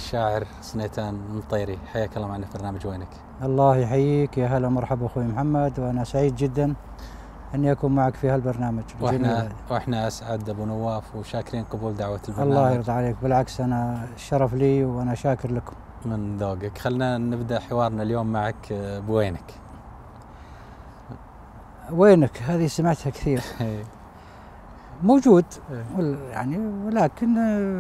الشاعر سنيتان المطيري، حياك الله معنا في برنامج وينك. الله يحييك، يا هلا مرحبا اخوي محمد، وانا سعيد جدا اني اكون معك في هالبرنامج. واحنا اسعد ابو نواف وشاكرين قبول دعوه البرنامج. الله يرضى عليك، بالعكس انا الشرف لي وانا شاكر لكم. من ذوقك. خلنا نبدا حوارنا اليوم معك بوينك. وينك هذه سمعتها كثير. موجود يعني، ولكن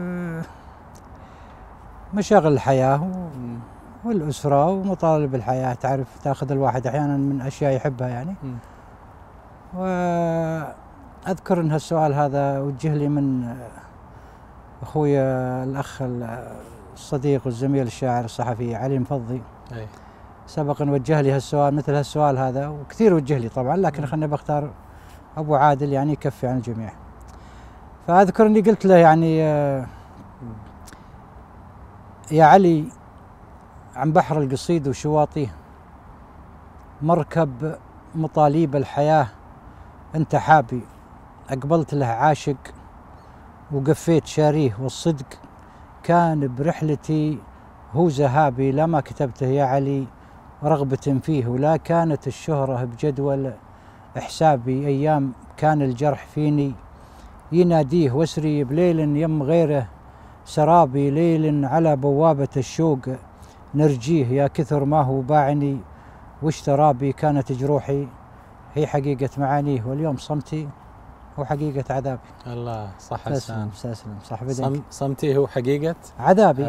مشاغل الحياه والأسرة ومطالب الحياة تعرف تأخذ الواحد أحيانا من أشياء يحبها يعني. وأذكر أن هالسؤال هذا وجه لي من أخوي الأخ الصديق والزميل الشاعر الصحفي علي مفضي. سبق أن وجه لي هالسؤال، مثل هالسؤال هذا، وكثير وجه لي طبعا، لكن خلنا بختار أبو عادل يعني يكفي عن الجميع. فأذكر أني قلت له يعني يا علي، عن بحر القصيد وشواطيه مركب مطاليب الحياة أنت حابي، أقبلت له عاشق وقفيت شاريه، والصدق كان برحلتي هو ذهابي، لما كتبته يا علي رغبة فيه، ولا كانت الشهرة بجدول إحسابي، أيام كان الجرح فيني يناديه، واسري بليل يم غيره سرابي، ليل على بوابة الشوق نرجيه، يا كثر ما هو باعني واشترابي، كانت جروحي هي حقيقة معانيه، واليوم صمتي هو حقيقة عذابي. الله صح. تسلم صح بدك. صمتي هو حقيقة عذابي.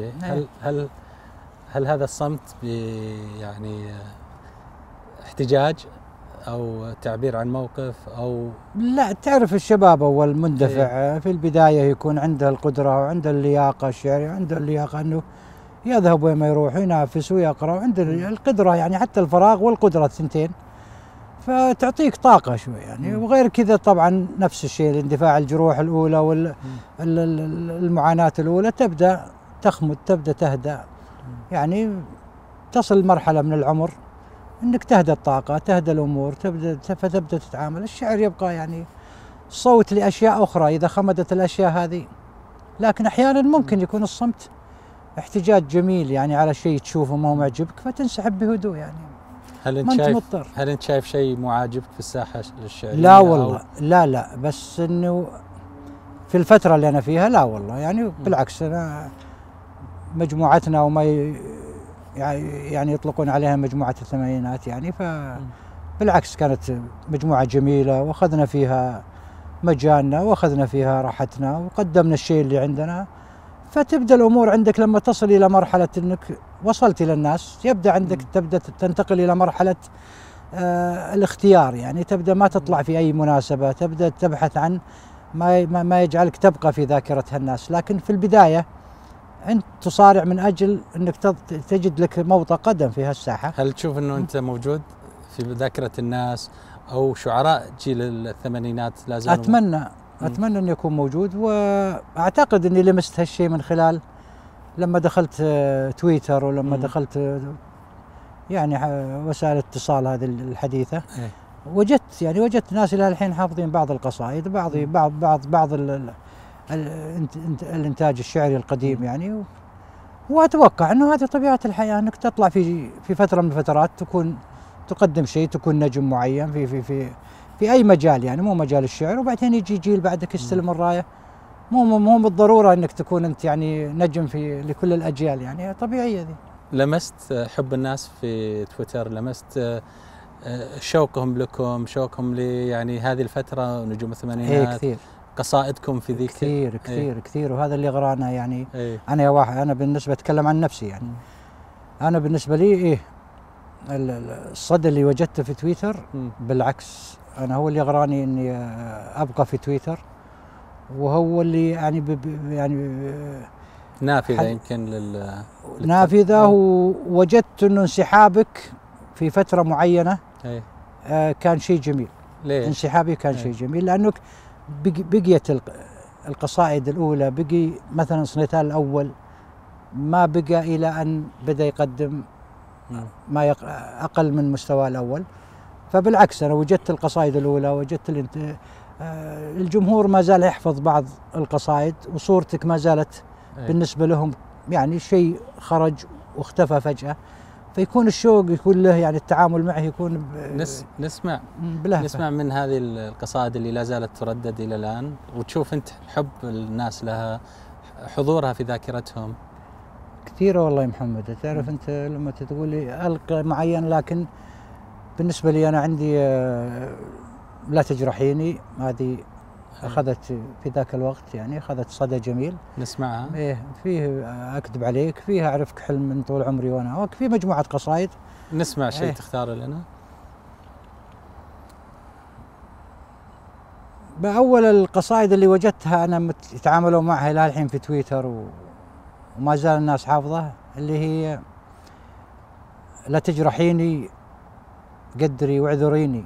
هل هذا الصمت يعني احتجاج أو تعبير عن موقف أو لا؟ تعرف الشباب أول مندفع في البداية يكون عنده القدرة وعنده اللياقة الشعرية، وعنده اللياقة أنه يذهب وين ما يروح ينافس ويقرأ، وعنده القدرة يعني، حتى الفراغ والقدرة الثنتين، فتعطيك طاقة شوي يعني. وغير كذا طبعا نفس الشيء، الاندفاع، الجروح الأولى والمعاناة الأولى تبدأ تخمد، تبدأ تهدأ يعني، تصل مرحلة من العمر انك تهدى الطاقة، تهدى الأمور، فتبدأ تتعامل. الشعر يبقى يعني صوت لأشياء أخرى إذا خمدت الأشياء هذه، لكن أحيانا ممكن يكون الصمت احتجاج جميل يعني على شيء تشوفه ما هو معجبك فتنسحب بهدوء يعني. هل انت شايف شيء مو عاجبك في الساحة الشعرية؟ لا والله، لا بس انه في الفترة اللي انا فيها لا والله يعني، بالعكس انا مجموعتنا وما يعني يطلقون عليها مجموعة الثمانينات يعني، فبالعكس كانت مجموعة جميلة، واخذنا فيها مجالنا واخذنا فيها راحتنا وقدمنا الشيء اللي عندنا. فتبدأ الأمور عندك لما تصل إلى مرحلة أنك وصلت إلى الناس، يبدأ عندك تبدأ تنتقل إلى مرحلة الاختيار يعني، تبدأ ما تطلع في أي مناسبة، تبدأ تبحث عن ما يجعلك تبقى في ذاكرة الناس. لكن في البداية أنت تصارع من أجل أنك تجد لك موطأ قدم في هالساحة. هل تشوف أنه أنت موجود في ذاكرة الناس أو شعراء جيل الثمانينات لا زالوا؟ أتمنى أن يكون موجود، وأعتقد أني لمست هالشيء من خلال لما دخلت تويتر، ولما دخلت يعني وسائل الاتصال هذه الحديثة. وجدت ناس إلى الحين حافظين بعض القصائد، بعض الإنتاج الشعري القديم يعني. وأتوقع أنه هذه طبيعة الحياة، أنك تطلع في فترة من الفترات تقدم شيء، تكون نجم معين في أي مجال يعني، مو مجال الشعر، وبعدين يجي جيل بعدك يستلم الراية. مو بالضرورة أنك تكون أنت يعني نجم لكل الأجيال يعني، طبيعية ذي. لمست حب الناس في تويتر، لمست شوقهم لكم، شوقهم يعني هذه الفترة نجوم الثمانينات؟ كثير. قصائدكم في ذيك كثير، وهذا اللي غرانا يعني. أنا بالنسبة أتكلم عن نفسي يعني. أنا بالنسبة لي الصدى اللي وجدته في تويتر بالعكس، أنا هو اللي غراني إني أبقى في تويتر، وهو اللي يعني نافذة يمكن نافذة. ووجدت إنه انسحابك في فترة معينة كان شيء جميل. ليش؟ انسحابي كان شيء جميل لأنه بقيت القصائد الأولى، بقي مثلا سنيتان الأول ما بقى إلى أن بدأ يقدم ما أقل من مستوى الأول. فبالعكس أنا وجدت القصائد الأولى، وجدت الجمهور ما زال يحفظ بعض القصائد، وصورتك ما زالت بالنسبة لهم يعني شيء خرج واختفى فجأة، فيكون الشوق يكون له يعني التعامل معه يكون نسمع بلهفة. نسمع من هذه القصائد اللي لا زالت تردد إلى الآن، وتشوف أنت حب الناس لها، حضورها في ذاكرتهم. كثيرة والله يا محمد. تعرف أنت لما تقول لي ألقى معين، لكن بالنسبة لي أنا عندي لا تجرحيني، هذه أخذت في ذاك الوقت يعني أخذت صدى جميل. نسمعها. إيه فيه أكذب عليك، فيه أعرفك حلم من طول عمري وأنا هواك، في مجموعة قصايد. نسمع شيء تختاره لنا. بأول القصائد اللي وجدتها أنا يتعاملوا معها إلى الحين في تويتر وما زال الناس حافظة، اللي هي لا تجرحيني قدري واعذريني،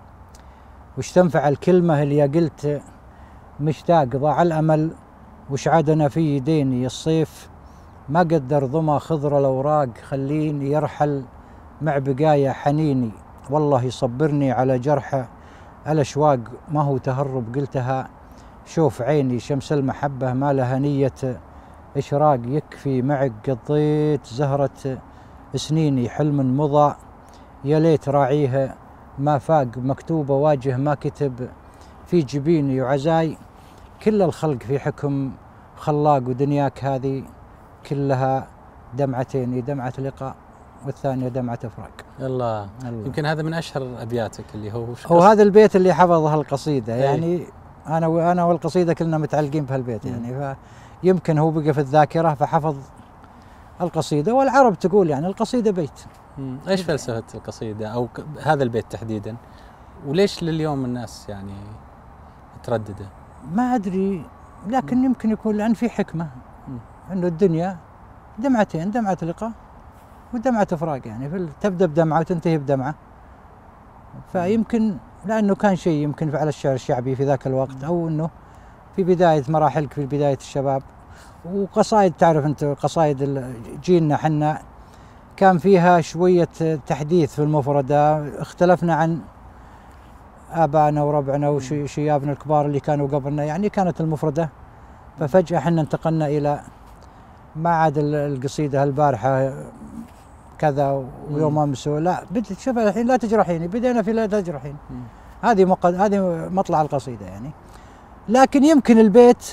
وش تنفع الكلمة اللي قلت مشتاق ضاع الأمل، وش عادنا في يديني الصيف ما قدر ضما خضر الأوراق، خليني يرحل مع بقايا حنيني، والله يصبرني على جرحه الأشواق ما هو تهرب قلتها، شوف عيني شمس المحبة ما لها نية إشراق، يكفي معك قضيت زهرة سنيني، حلم مضى يا ليت راعيها ما فاق، مكتوبة واجه ما كتب في جبيني، وعزاي كل الخلق في حكم خلاق، ودنياك هذه كلها دمعتين، دمعة لقاء والثانية دمعة إفراق. الله. يمكن هذا من أشهر أبياتك اللي هو هذا البيت اللي حفظها القصيدة. يعني أنا والقصيدة كلنا متعلقين بهالبيت يعني، فيمكن هو بقى في الذاكرة فحفظ القصيدة. والعرب تقول يعني القصيدة بيت. ايش فلسفة القصيدة او هذا البيت تحديدا؟ وليش لليوم الناس يعني تردده؟ ما ادري، لكن يمكن يكون لان في حكمة انه الدنيا دمعتين، دمعة لقاء ودمعة افراق، يعني تبدا بدمعة وتنتهي بدمعة. فيمكن لانه كان شيء يمكن على الشعر الشعبي في ذاك الوقت، او انه في بداية مراحلك في بداية الشباب. وقصائد تعرف انت قصائد جيلنا حنا كان فيها شوية تحديث في المفردة، اختلفنا عن آبائنا وربعنا وشيابنا الكبار اللي كانوا قبلنا، يعني كانت المفردة. ففجأة احنا انتقلنا إلى ما عاد القصيدة البارحة كذا ويوم أمس، لا شوف الحين لا تجرحيني، بدينا في لا تجرحيني. هذه مطلع القصيدة يعني. لكن يمكن البيت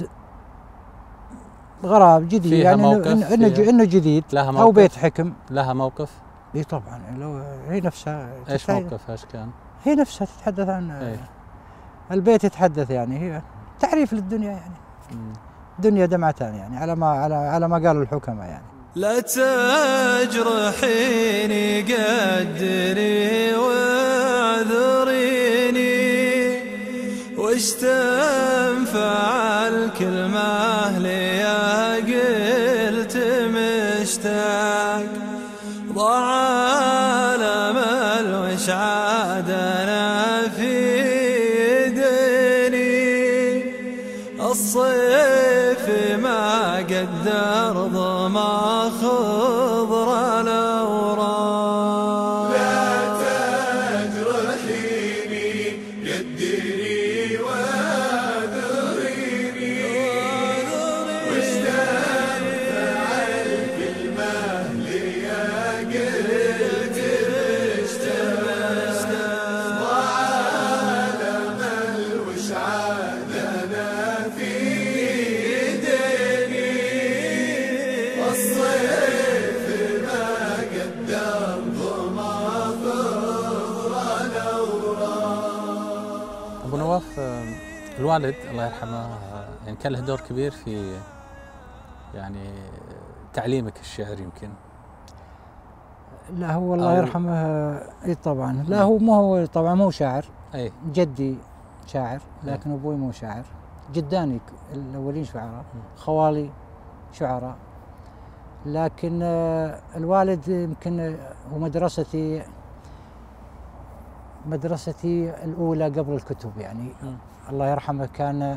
غراب جديد، يعني انه جديد او بيت حكم. لها موقف؟ اي طبعا، لو هي نفسها. ايش موقفها؟ ايش كان؟ هي نفسها تتحدث عن البيت، يتحدث يعني هي تعريف للدنيا، يعني دنيا دمعتان، يعني على ما قالوا الحكماء يعني. لا تجرحيني قدري واعذريني، وش تنفع الكلمة لي قلت مشتاق، ضاع الأمل وش عادنا في ديني، الصيف ما قدر ضما خضر الأوراق. لا تجرحيني قدري واعذريني، وش تنفع الكلمة لي قلت مشتاق، ضاع الأمل وش عادنا في ديني، الصيف ما قدر ضما خضر الأوراق. أبو نواف، الوالد الله يرحمه يعني كان له دور كبير في يعني تعليمك الشعر يمكن. لا هو الله يرحمه اي طبعا، لا هو طبعا مو شاعر. اي جدي شاعر لكن ابوي مو شاعر. جداني الاولين شعراء، خوالي شعراء، لكن الوالد يمكن هو مدرستي الأولى قبل الكتب يعني. الله يرحمه كان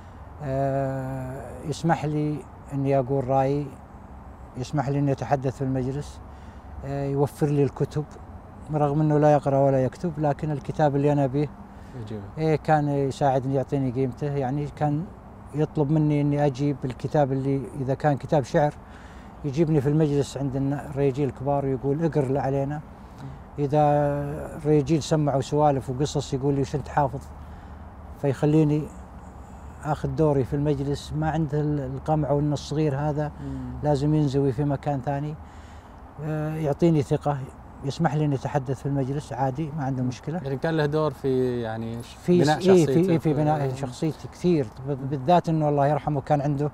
يسمح لي أني أقول رأيي، يسمح لي أني أتحدث في المجلس، يوفر لي الكتب رغم أنه لا يقرأ ولا يكتب، لكن الكتاب اللي أنا به كان يساعدني، يعطيني قيمته. يعني كان يطلب مني أني أجيب الكتاب اللي إذا كان كتاب شعر يجيبني في المجلس عند الرجال الكبار ويقول اقر علينا. اذا الرجال سمعوا سوالف وقصص يقول لي وش انت حافظ، فيخليني اخذ دوري في المجلس. ما عنده القمع وان الصغير هذا لازم ينزوي في مكان ثاني. يعطيني ثقه، يسمح لي اني اتحدث في المجلس عادي، ما عنده مشكله. يعني كان له دور في يعني في بناء شخصيته. في بناء شخصيتي كثير، بالذات انه الله يرحمه كان عنده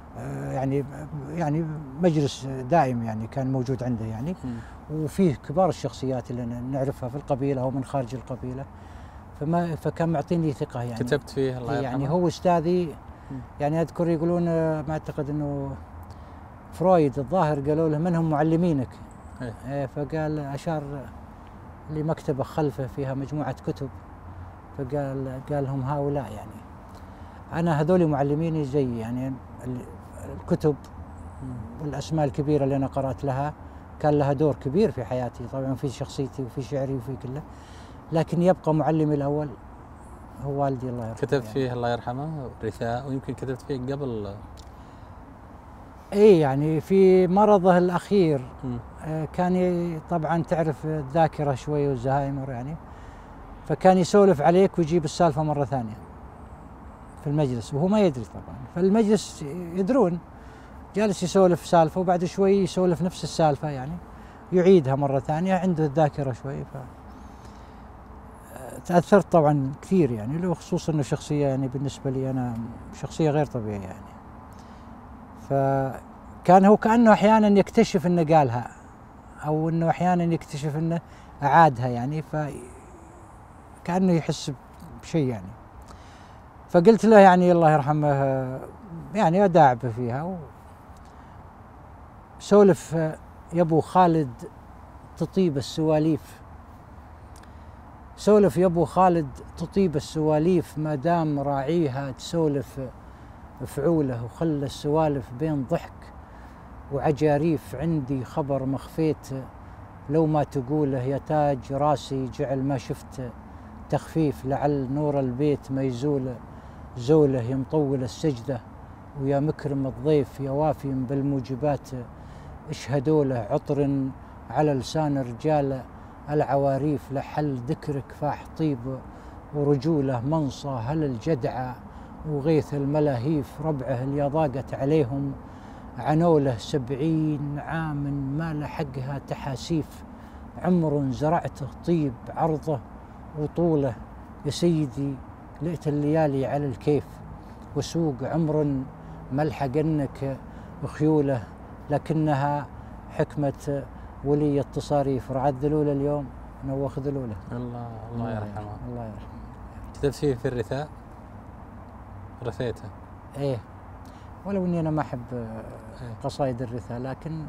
يعني مجلس دائم يعني كان موجود عنده يعني. وفيه كبار الشخصيات اللي نعرفها في القبيله او من خارج القبيله، فكان معطيني ثقه يعني. كتبت فيه الله يرحمه. يعني هو استاذي. يعني اذكر يقولون ما اعتقد انه فرويد الظاهر قالوا له من هم معلمينك؟ فقال اشار لمكتبه خلفه فيها مجموعه كتب، قال هم هؤلاء يعني. انا هذول معلميني زي يعني الكتب والاسماء الكبيره اللي انا قرات لها كان لها دور كبير في حياتي، طبعا في شخصيتي وفي شعري وفي كله، لكن يبقى معلمي الاول هو والدي الله يرحمه. كتبت فيه الله يرحمه رثاء، ويمكن كتبت فيه قبل. اي يعني في مرضه الاخير كان طبعا تعرف الذاكره شوي والزهايمر يعني، فكان يسولف عليك ويجيب السالفه مره ثانيه في المجلس وهو ما يدري طبعا، فالمجلس يدرون جالس يسولف سالفه وبعد شوي يسولف نفس السالفه يعني يعيدها مره ثانيه، عنده الذاكره شوي. تاثرت طبعا كثير يعني، له خصوصا انه شخصيه يعني بالنسبه لي انا شخصيه غير طبيعيه يعني. فكان هو كانه احيانا يكتشف انه قالها، او انه احيانا يكتشف انه اعادها يعني، فكانه يحس بشيء يعني. فقلت له يعني الله يرحمه يعني اداعبه فيها سولف يا ابو خالد تطيب السواليف، سولف يا ابو خالد تطيب السواليف، ما دام راعيها تسولف فعوله، وخلى السوالف بين ضحك وعجاريف. عندي خبر مخفيت لو ما تقوله، يا تاج راسي جعل ما شفت تخفيف، لعل نور البيت ما يزول زوله، يا مطول السجده ويا مكرم الضيف، يا وافي بالموجبات اشهدوا له، عطر على لسان رجال العواريف، لحل ذكرك فاح طيب ورجوله، منصى هل الجدعة وغيث الملاهيف، ربعه اللي ضاقت عليهم عنوله، 70 عام ما لحقها تحاسيف، عمر زرعته طيب عرضه وطوله، يا سيدي لقيت الليالي على الكيف، وسوق عمر ملحقنك خيوله، لكنها حكمة ولي التصاريف، رعد ذلول اليوم نوخ ذلوله. الله يرحمه. الله يرحمه. كتبت فيه في الرثاء؟ رثيته؟ ايه، ولو اني انا ما احب قصائد الرثاء، لكن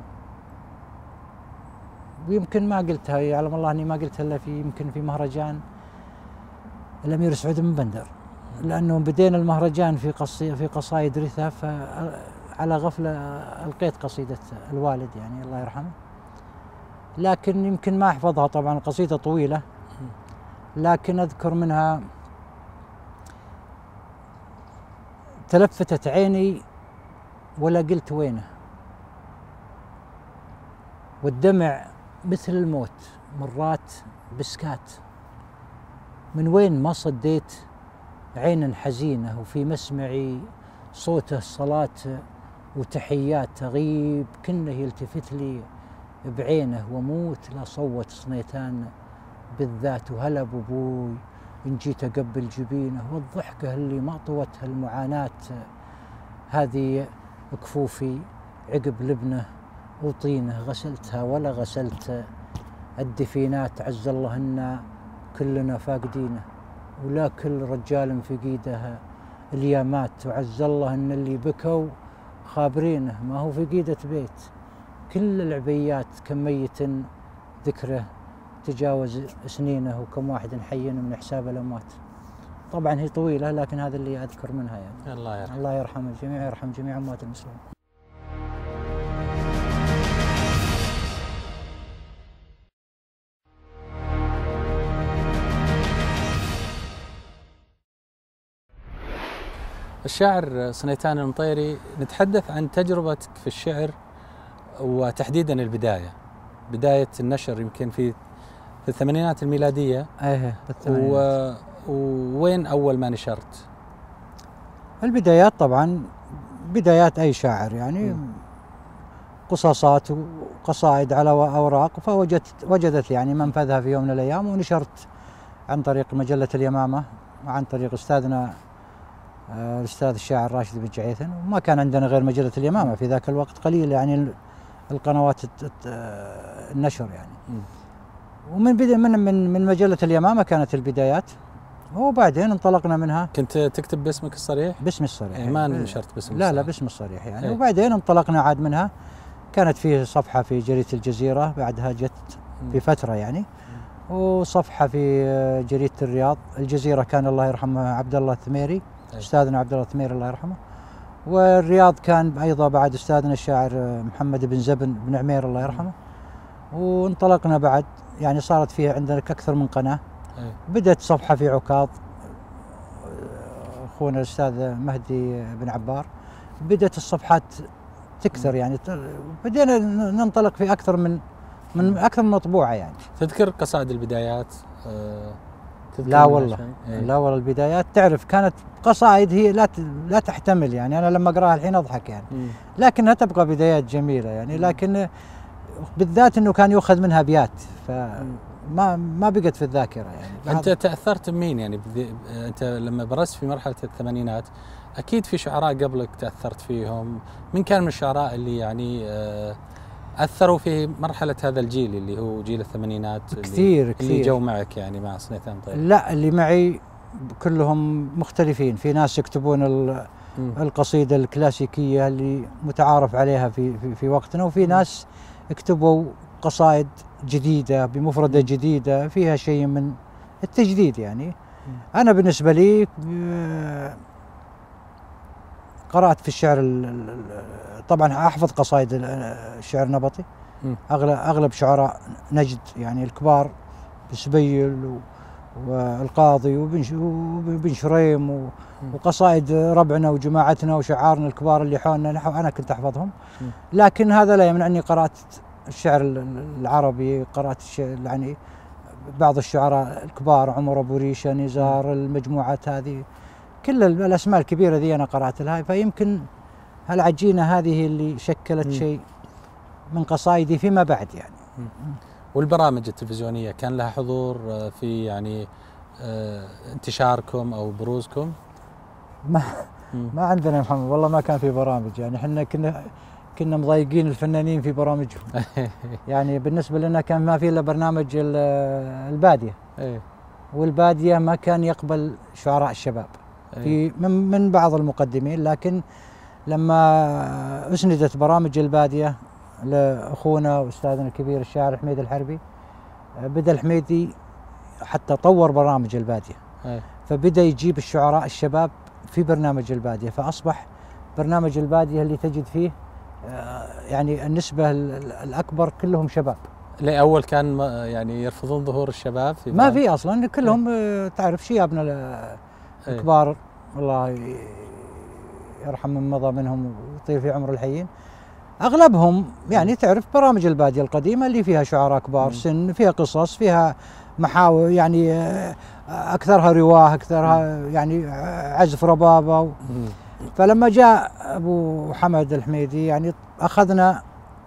ويمكن ما قلتها، يعلم الله اني ما قلتها الا يمكن في مهرجان الامير سعود بن بندر، لانه بدينا المهرجان في قصائد رثاء، فعلى غفله القيت قصيده الوالد يعني الله يرحمه، لكن يمكن ما احفظها طبعا، القصيده طويله، لكن اذكر منها تلفتت عيني ولا قلت وينه، والدمع مثل الموت مرات بسكات، من وين ما صديت عين حزينة، وفي مسمعي صوته صلاة وتحيات، تغيب كنه يلتفت لي بعينه، وموت لا صوت صنيتان بالذات، وهلا بابوي إن جيت أقبل جبينه، والضحكة اللي ما طوتها المعاناة، هذه كفوفي عقب لبنه وطينه، غسلتها ولا غسلت الدفينات، عز الله إنا كلنا فاقدينه، ولا كل رجال في قيده اليامات، وعز الله إن اللي بكوا خابرينه، ما هو في قيدة بيت، كل العبيات كم ميت ذكره تجاوز سنينه، وكم واحد حي من حساب الأموات. طبعا هي طويلة، لكن هذا اللي أذكر منها يعني. الله يرحم الجميع، يرحم جميع أموات المسلمين. الشاعر سنيتان المطيري، نتحدث عن تجربتك في الشعر وتحديدا البداية، بداية النشر يمكن في الثمانينات الميلادية. ايه بالثمانينات. ووين أول ما نشرت؟ البدايات طبعا بدايات أي شاعر يعني قصاصات وقصائد على أوراق، فوجدت يعني منفذها في يوم من الأيام، ونشرت عن طريق مجلة اليمامة وعن طريق أستاذنا الأستاذ الشاعر راشد بن جعيثن. وما كان عندنا غير مجلة اليمامة في ذاك الوقت، قليل يعني القنوات النشر يعني. ومن بدء من مجلة اليمامة كانت البدايات، وبعدين انطلقنا منها. كنت تكتب باسمك الصريح؟ باسمي الصريح. يعني ما نشرت باسمك لا الصريح؟ لا باسمي الصريح يعني. وبعدين انطلقنا عاد منها، كانت فيه صفحة في جريدة الجزيرة، بعدها جت في فترة يعني، وصفحة في جريدة الرياض. الجزيرة كان الله يرحمه عبد الله الثميري، أستاذنا عبد الله الثميري الله يرحمه. والرياض كان أيضا بعد أستاذنا الشاعر محمد بن زبن بن عمير الله يرحمه. وانطلقنا بعد يعني، صارت فيه عندنا أكثر من قناة. بدأت صفحة في عكاظ، أخونا الأستاذ مهدي بن عبار، بدأت الصفحات تكثر يعني، بدينا ننطلق في أكثر من أكثر من مطبوعة يعني. تذكر قصائد البدايات؟ لا والله لا والله البدايات تعرف كانت قصائد هي لا تحتمل يعني، أنا لما أقراها الحين أضحك يعني، لكنها تبقى بدايات جميلة يعني. لكن بالذات أنه كان يؤخذ منها أبيات، ما بقت في الذاكرة يعني. أنت تأثرت بمين يعني؟ أنت لما برزت في مرحلة الثمانينات أكيد في شعراء قبلك تأثرت فيهم، من كان من الشعراء اللي يعني أثروا في مرحلة هذا الجيل اللي هو جيل الثمانينات؟ كثير اللي جو معك يعني مع صنيتين طيب. لا اللي معي كلهم مختلفين، في ناس يكتبون القصيدة الكلاسيكية اللي متعارف عليها في وقتنا، وفي ناس يكتبوا قصائد جديدة بمفردة جديدة فيها شيء من التجديد يعني. أنا بالنسبة لي قرأت في الشعر طبعا أحفظ قصائد الشعر النبطي. أغلب شعراء نجد يعني الكبار، بسبيل والقاضي وبن شريم وقصائد ربعنا وجماعتنا وشعارنا الكبار اللي حولنا أنا كنت أحفظهم. لكن هذا لا يمنع أني قرأت الشعر العربي، قرأت يعني بعض الشعراء الكبار، عمر أبو ريشة، نزار، المجموعات هذه كل الأسماء الكبيرة ذي أنا قرأت لها. فيمكن هالعجينة هذه اللي شكلت شيء من قصائدي فيما بعد يعني. والبرامج التلفزيونية كان لها حضور في يعني انتشاركم أو بروزكم؟ ما عندنا يا محمد والله، ما كان في برامج يعني. احنا كنا مضايقين الفنانين في برامجهم يعني. بالنسبة لنا كان ما في إلا برنامج البادية، والبادية ما كان يقبل شعراء الشباب في من بعض المقدمين. لكن لما أسندت برامج البادية لأخونا وأستاذنا الكبير الشاعر حميد الحربي، بدأ الحميدي حتى طور برامج البادية، فبدأ يجيب الشعراء الشباب في برنامج البادية، فأصبح برنامج البادية اللي تجد فيه يعني النسبة الأكبر كلهم شباب. لا أول كان يعني يرفضون ظهور الشباب في ما في أصلا، كلهم تعرف شيابنا الكبار الله يرحم من مضى منهم ويطيل في عمر الحيين، أغلبهم يعني تعرف برامج البادية القديمة اللي فيها شعراء كبار سن، فيها قصص، فيها محاور يعني، أكثرها رواه، أكثرها يعني عزف ربابة. فلما جاء أبو حمد الحميدي يعني أخذنا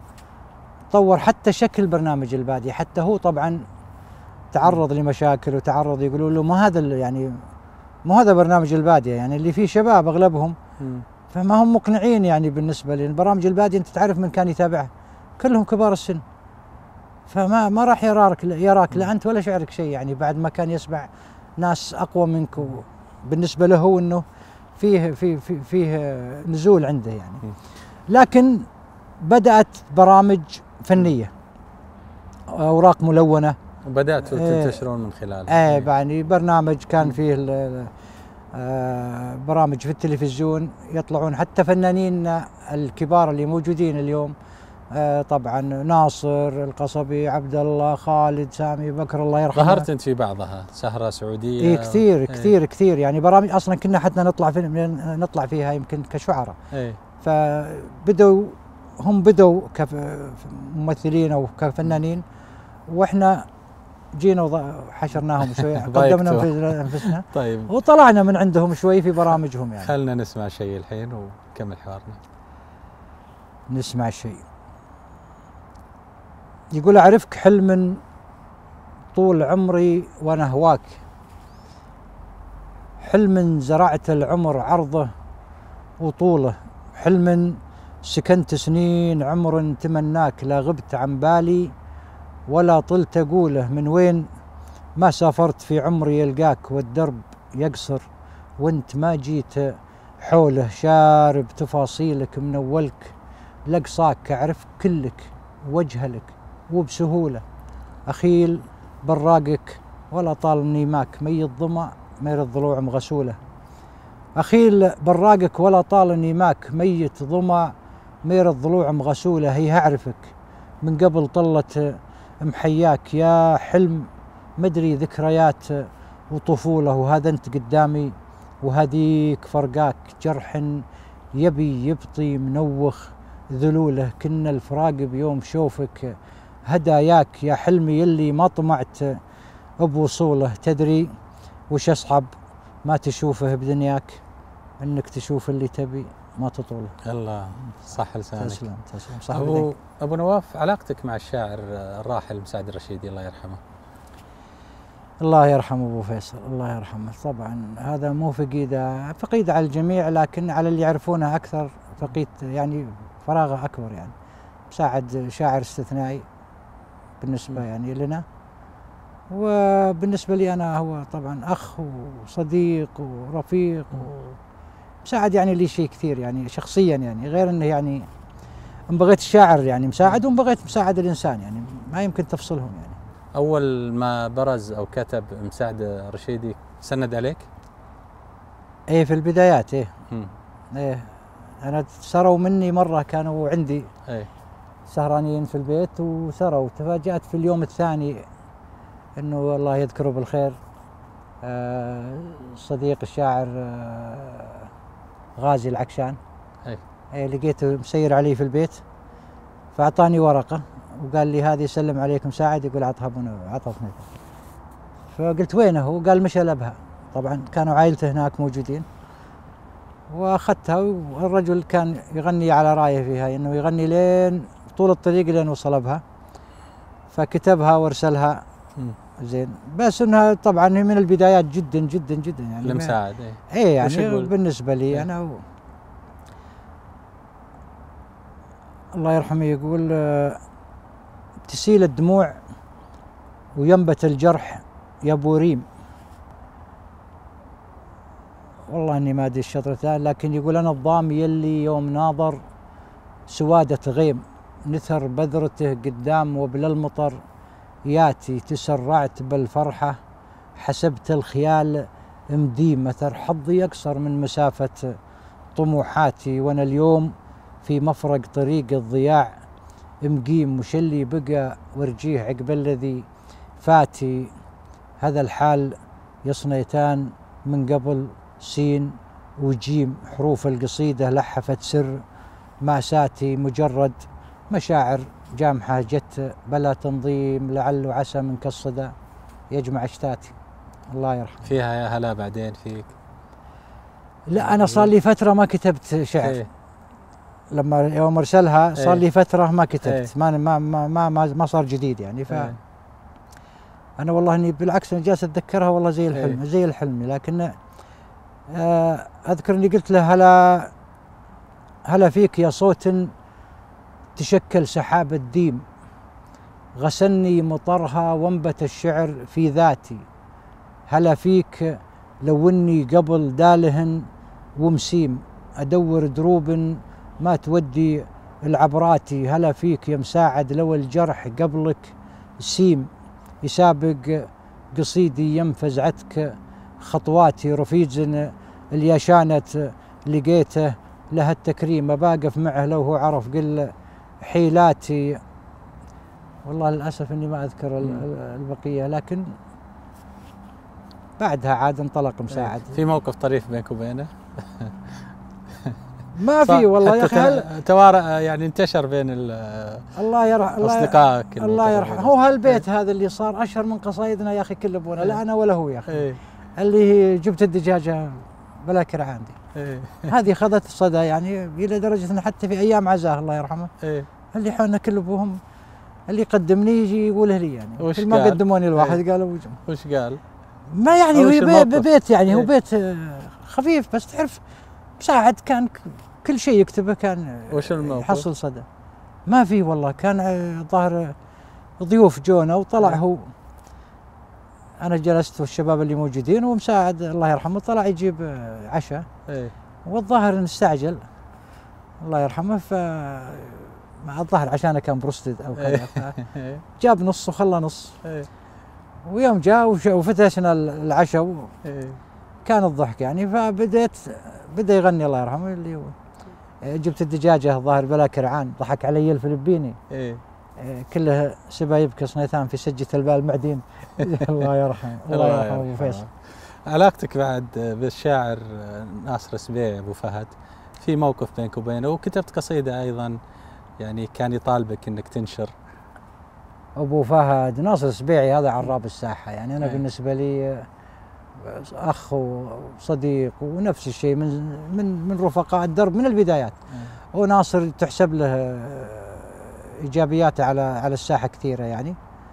طور حتى شكل برنامج البادية، حتى هو طبعا تعرض لمشاكل وتعرض يقولوا له ما هذا يعني مو هذا برنامج البادية يعني اللي فيه شباب أغلبهم، فما هم مقنعين يعني. بالنسبة لبرامج البادية أنت تعرف من كان يتابعها كلهم كبار السن، فما راح يراك لا أنت ولا شعرك شيء يعني، بعد ما كان يسمع ناس أقوى منك. بالنسبة له إنه فيه نزول عنده يعني. لكن بدأت برامج فنية، أوراق ملونة، وبدأت تنتشرون من خلالها. يعني برنامج كان فيه برامج في التلفزيون يطلعون حتى فنانين الكبار اللي موجودين اليوم، طبعا ناصر القصبي، عبد الله، خالد، سامي بكر الله يرحمه. ظهرت انت في بعضها، سهرة سعودية؟ كثير يعني برامج اصلا كنا حتى نطلع فيها يمكن كشعراء. فبدوا هم بدوا كممثلين او كفنانين، واحنا جينا وحشرناهم شوي، قدمنا انفسنا طيب، وطلعنا من عندهم شوي في برامجهم يعني. خلنا نسمع شيء الحين ونكمل حوارنا. نسمع شيء. يقول أعرفك حلم طول عمري وأنا هواك، حلم زرعت العمر عرضه وطوله، حلم سكنت سنين عمر تمناك، لا غبت عن بالي ولا طلت أقوله، من وين ما سافرت في عمري يلقاك، والدرب يقصر وانت ما جيت حوله، شارب تفاصيلك من أولك لقصاك، أعرف كلك وجهلك وبسهولة، أخيل براقك ولا طالني ماك، ميت ظما مير الضلوع مغسولة، أخيل براقك ولا طالني ماك، ميت ظما مير الضلوع مغسولة، هي أعرفك من قبل طلت محياك، يا حلم مدري ذكريات وطفولة، وهذا أنت قدامي وهديك فرقاك، جرح يبي يبطي منوخ ذلوله، كنا الفراق بيوم شوفك هداياك، يا حلمي يلي ما طمعت بوصوله، تدري وش أصعب ما تشوفه بدنياك، انك تشوف اللي تبي ما تطوله. الله صح لسانك. تسلم صح. أبو نواف، علاقتك مع الشاعر الراحل مساعد الرشيدي الله يرحمه؟ الله يرحمه أبو فيصل، الله يرحمه. طبعا هذا مو فقيد على الجميع، لكن على اللي يعرفونه أكثر فقيد، يعني فراغه أكبر، يعني مساعد شاعر استثنائي بالنسبة يعني لنا، وبالنسبة لي أنا هو طبعا أخ وصديق ورفيق، ومساعد يعني لي شيء كثير يعني شخصيا، يعني غير أنه يعني إن بغيت الشاعر يعني مساعد، وإن بغيت مساعد الإنسان، يعني ما يمكن تفصلهم يعني. أول ما برز أو كتب مساعد الرشيدي سند عليك؟ إيه في البدايات إيه. إيه أنا سروا مني مرة، كانوا عندي إيه سهرانين في البيت وسروا، تفاجأت في اليوم الثاني إنه الله يذكره بالخير صديق الشاعر غازي العكشان، إيه لقيته مسير علي في البيت، فأعطاني ورقة وقال لي هذه سلم عليكم مساعد، يقول عطفني. فقلت وينه؟ وقال مشى لبها، طبعا كانوا عائلته هناك موجودين، واخذتها، والرجل كان يغني على رايه فيها، انه يغني لين طول الطريق لين وصل بها، فكتبها وارسلها. زين، بس انها طبعا من البدايات جدا جدا جدا يعني المساعد. ايه يعني بالنسبه لي انا الله يرحمه يقول تسيل الدموع وينبت الجرح يا ابو ريم، والله اني ما ادري الشطر الثاني، لكن يقول انا الضامي يلي يوم ناظر سوادة غيم، نثر بذرته قدام وبلا المطر ياتي، تسرعت بالفرحة حسبت الخيال مديم، مثر حظي اقصر من مسافة طموحاتي، وانا اليوم في مفرق طريق الضياع مقيم، وش اللي بقى ورجيه عقب الذي فاتي، هذا الحال يصنيتان من قبل سين وجيم، حروف القصيدة لحفت سر مأساتي، مجرد مشاعر جامحة جت بلا تنظيم، لعل وعسى من كالصدى يجمع اشتاتي. الله يرحمه. فيها يا هلا بعدين فيك؟ لا أنا صار لي فترة ما كتبت شعر. لما يوم ارسلها صار لي فترة ما كتبت. ما صار جديد يعني. أنا والله إني بالعكس أنا جالس أتذكرها والله زي الحلم. زي الحلم. لكن أذكر إني قلت له هلا فيك يا صوت تشكل سحاب الديم، غسلني مطرها وانبت الشعر في ذاتي، هلا فيك لو اني قبل دالهن ومسيم، ادور دروب ما تودي العبراتي، هلا فيك يا مساعد لو الجرح قبلك سيم، يسابق قصيدي يم فزعتك خطواتي، رفيج اليشانة لقيته لها التكريم، باقف معه لو هو عرف قل حيلاتي. والله للأسف إني ما أذكر البقية، لكن بعدها عاد انطلق مساعد. في موقف طريف بينك وبينه؟ ما في والله يا اخي. توارى يعني انتشر بين الله يرحم اصدقائك. الله يرحم. هو هالبيت هذا اللي صار اشهر من قصايدنا يا اخي كل ابونا، لا انا ولا هو يا اخي. اللي هي جبت الدجاجه بلا كرعان دي. هذه اخذت صدى يعني الى درجه ان حتى في ايام عزاه الله يرحمه اللي حولنا كل ابوهم اللي يقدمني يجي يقوله لي يعني كل ما قدموني الواحد قالوا وش قال؟ ما يعني هو بيت يعني هو بيت خفيف بس تعرف مساعد، كان كل شيء يكتبه كان وش الموقف؟ يحصل صدى. ما في والله، كان الظاهر ضيوف جونا وطلع هو، انا جلست والشباب اللي موجودين ومساعد الله يرحمه طلع يجيب عشاء والظاهر نستعجل الله يرحمه، ف مع الظاهر عشانه كان بروستد او كذا جاب نص وخلى نص. ويوم جاء وفتشنا العشاء كان الضحك يعني، بدا يغني الله يرحمه اللي هو جبت الدجاجه الظاهر بلا كرعان، ضحك علي الفلبيني كله سبايبك صنيتان في سجة البال معدين. الله يرحمه الله يرحمه ابو فيصل. علاقتك بعد بالشاعر ناصر سبيعي ابو فهد، في موقف بينك وبينه وكتبت قصيده ايضا يعني كان يطالبك انك تنشر. ابو فهد ناصر سبيعي هذا عراب الساحه يعني، انا بالنسبه لي اخ وصديق ونفس الشيء من رفقاء الدرب من البدايات. وناصر تحسب له ايجابياته على الساحه كثيره يعني.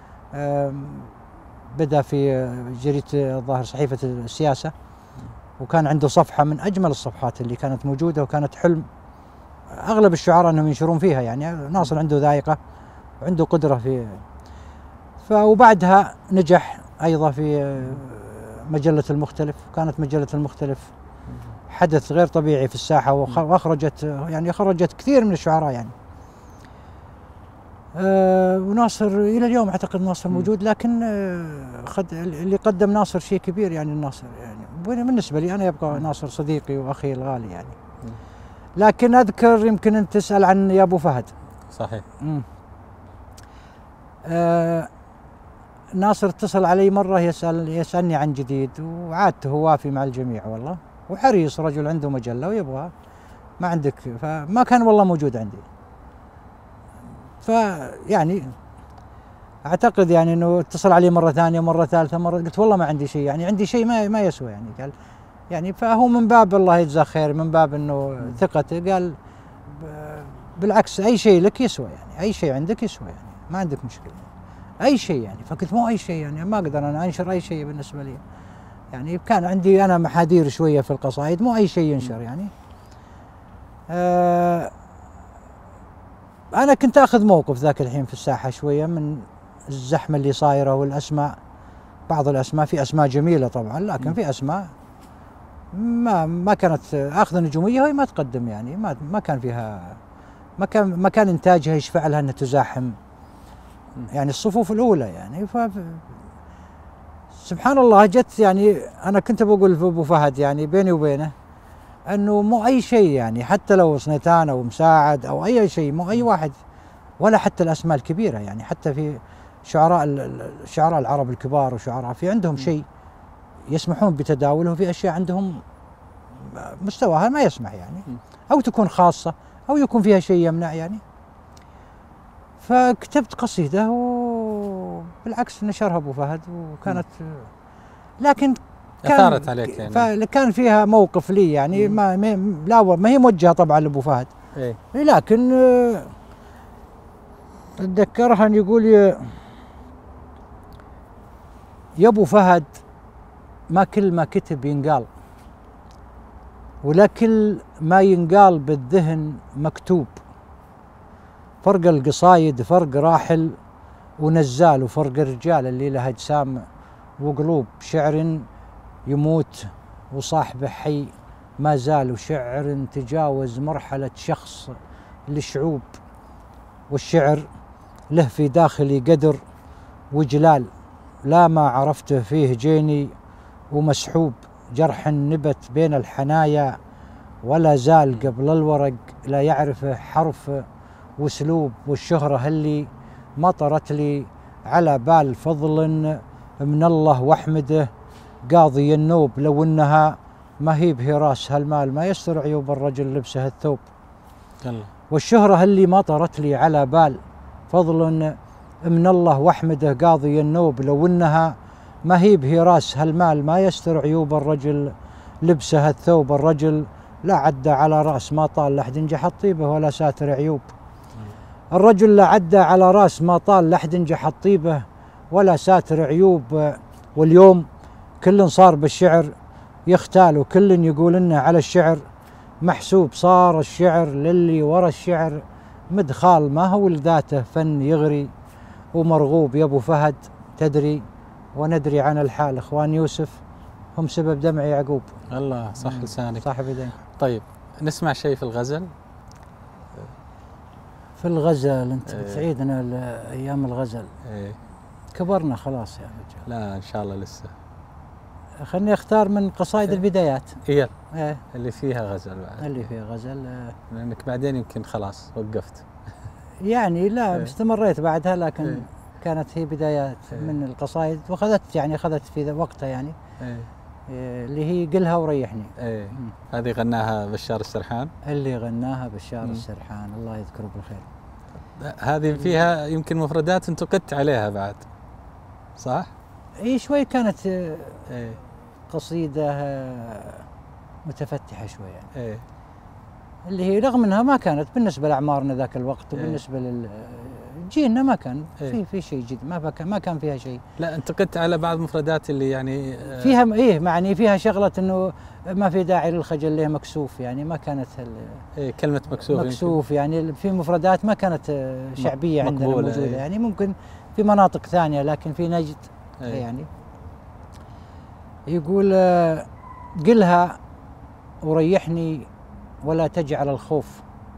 بدا في جريده الظاهر صحيفه السياسه، وكان عنده صفحه من اجمل الصفحات اللي كانت موجوده، وكانت حلم اغلب الشعراء انهم ينشرون فيها يعني. ناصر عنده ذائقه وعنده قدره في وبعدها نجح ايضا في مجله المختلف، وكانت مجله المختلف حدث غير طبيعي في الساحه، خرجت كثير من الشعراء يعني. وناصر الى اليوم اعتقد ناصر موجود، لكن اللي قدم ناصر شيء كبير يعني. الناصر يعني بالنسبه لي انا يبقى ناصر صديقي واخي الغالي يعني. لكن اذكر يمكن انت تسال عن يا ابو فهد. صحيح. ناصر اتصل علي مره يسالني عن جديد، وعادته هو وافي مع الجميع والله، وحريص رجل عنده مجله ويبغى ما عندك، فما كان والله موجود عندي. فيعني اعتقد يعني انه اتصل علي مره ثانيه مره ثالثه مره، قلت والله ما عندي شيء يعني، عندي شيء ما يسوى يعني. قال يعني فهو من باب الله يجزاه خير، من باب انه ثقته قال بالعكس اي شيء لك يسوى يعني، اي شيء عندك يسوى يعني، ما عندك مشكله يعني. اي شيء يعني. فقلت مو اي شيء يعني، ما اقدر انا انشر اي شيء بالنسبه لي يعني. كان عندي انا محاذير شويه في القصائد، مو اي شيء ينشر يعني. أنا كنت أخذ موقف ذاك الحين في الساحة شوية من الزحمة اللي صايرة والأسماء، بعض الأسماء في أسماء جميلة طبعا، لكن في أسماء ما كانت آخذ نجومية وهي ما تقدم يعني، ما كان فيها ما كان إنتاجها يشفع لها أنها تزاحم يعني الصفوف الأولى يعني. سبحان الله جت يعني. أنا كنت بقول في أبو فهد يعني بيني وبينه انه مو اي شيء يعني، حتى لو صنيتان او مساعد او اي شيء، مو اي واحد ولا حتى الاسماء الكبيره يعني. حتى في شعراء العرب الكبار وشعراء في عندهم شيء يسمحون بتداوله، وفي اشياء عندهم مستواها ما يسمح يعني، او تكون خاصه او يكون فيها شيء يمنع يعني. فكتبت قصيده وبالعكس نشرها ابو فهد، وكانت لكن اثارت عليك يعني. كان فيها موقف لي يعني، ما هي موجهه طبعا لابو فهد. لكن اتذكرها ان يقول يا ابو فهد ما كل ما كتب ينقال، ولا كل ما ينقال بالذهن مكتوب. فرق القصايد فرق راحل ونزال، وفرق الرجال اللي لها اجسام وقلوب. شعر يموت وصاحبه حي ما زال، وشعر تجاوز مرحلة شخص للشعوب. والشعر له في داخلي قدر وجلال، لا ما عرفته فيه جيني ومسحوب. جرح نبت بين الحنايا ولا زال، قبل الورق لا يعرفه حرف واسلوب. والشهرة اللي مطرت لي على بال، فضل من الله واحمده. قاضي النوب لو انها ما هي بهراس هالمال ما يستر عيوب الرجل لبسه الثوب. الله. والشهرة اللي ما طرت لي على بال فضل من الله واحمده قاضي النوب، لو انها ما هي بهراس هالمال ما يستر عيوب الرجل لبسه الثوب. الرجل لا عدى على راس ما طال لحد انجحت طيبه ولا ساتر عيوب. الرجل لا عدى على راس ما طال لحد انجحت طيبه ولا ساتر عيوب. واليوم كل صار بالشعر يختال وكل يقول انه على الشعر محسوب. صار الشعر للي ورا الشعر مدخال ما هو لذاته فن يغري ومرغوب. يا ابو فهد تدري وندري عن الحال اخوان يوسف هم سبب دمع يعقوب. الله صح لسانك. صاحب يدين. طيب نسمع شيء في الغزل. في الغزل انت بتعيدنا ايام الغزل. ايه كبرنا خلاص يا رجال. لا ان شاء الله لسه. خلني اختار من قصائد البدايات. ايه ايه اللي فيها غزل بعد. اللي فيها غزل. لانك بعدين يمكن خلاص وقفت. يعني لا إيه. استمريت بعدها لكن إيه. كانت هي بدايات إيه. من القصائد واخذت يعني اخذت في وقتها يعني ايه اللي هي قلها وريحني. ايه هذه غناها بشار السرحان. اللي غناها بشار السرحان الله يذكره بالخير. هذه فيها يمكن مفردات انتقدت عليها بعد صح؟ اي شوي كانت ايه قصيدة متفتحة شوي يعني. ايه اللي هي رغم انها ما كانت بالنسبة لاعمارنا ذاك الوقت إيه. وبالنسبة لجيلنا ما كان إيه. في شيء جديد ما كان فيها شيء. لا انتقدت على بعض المفردات اللي يعني فيها ايه معني فيها شغلة انه ما في داعي للخجل ليه مكسوف يعني ما كانت إيه كلمة مكسوف مكسوف يعني في مفردات ما كانت شعبية عندنا موجودة إيه. يعني ممكن في مناطق ثانية لكن في نجد إيه. يعني يقول قلها وريحني ولا تجعل الخوف.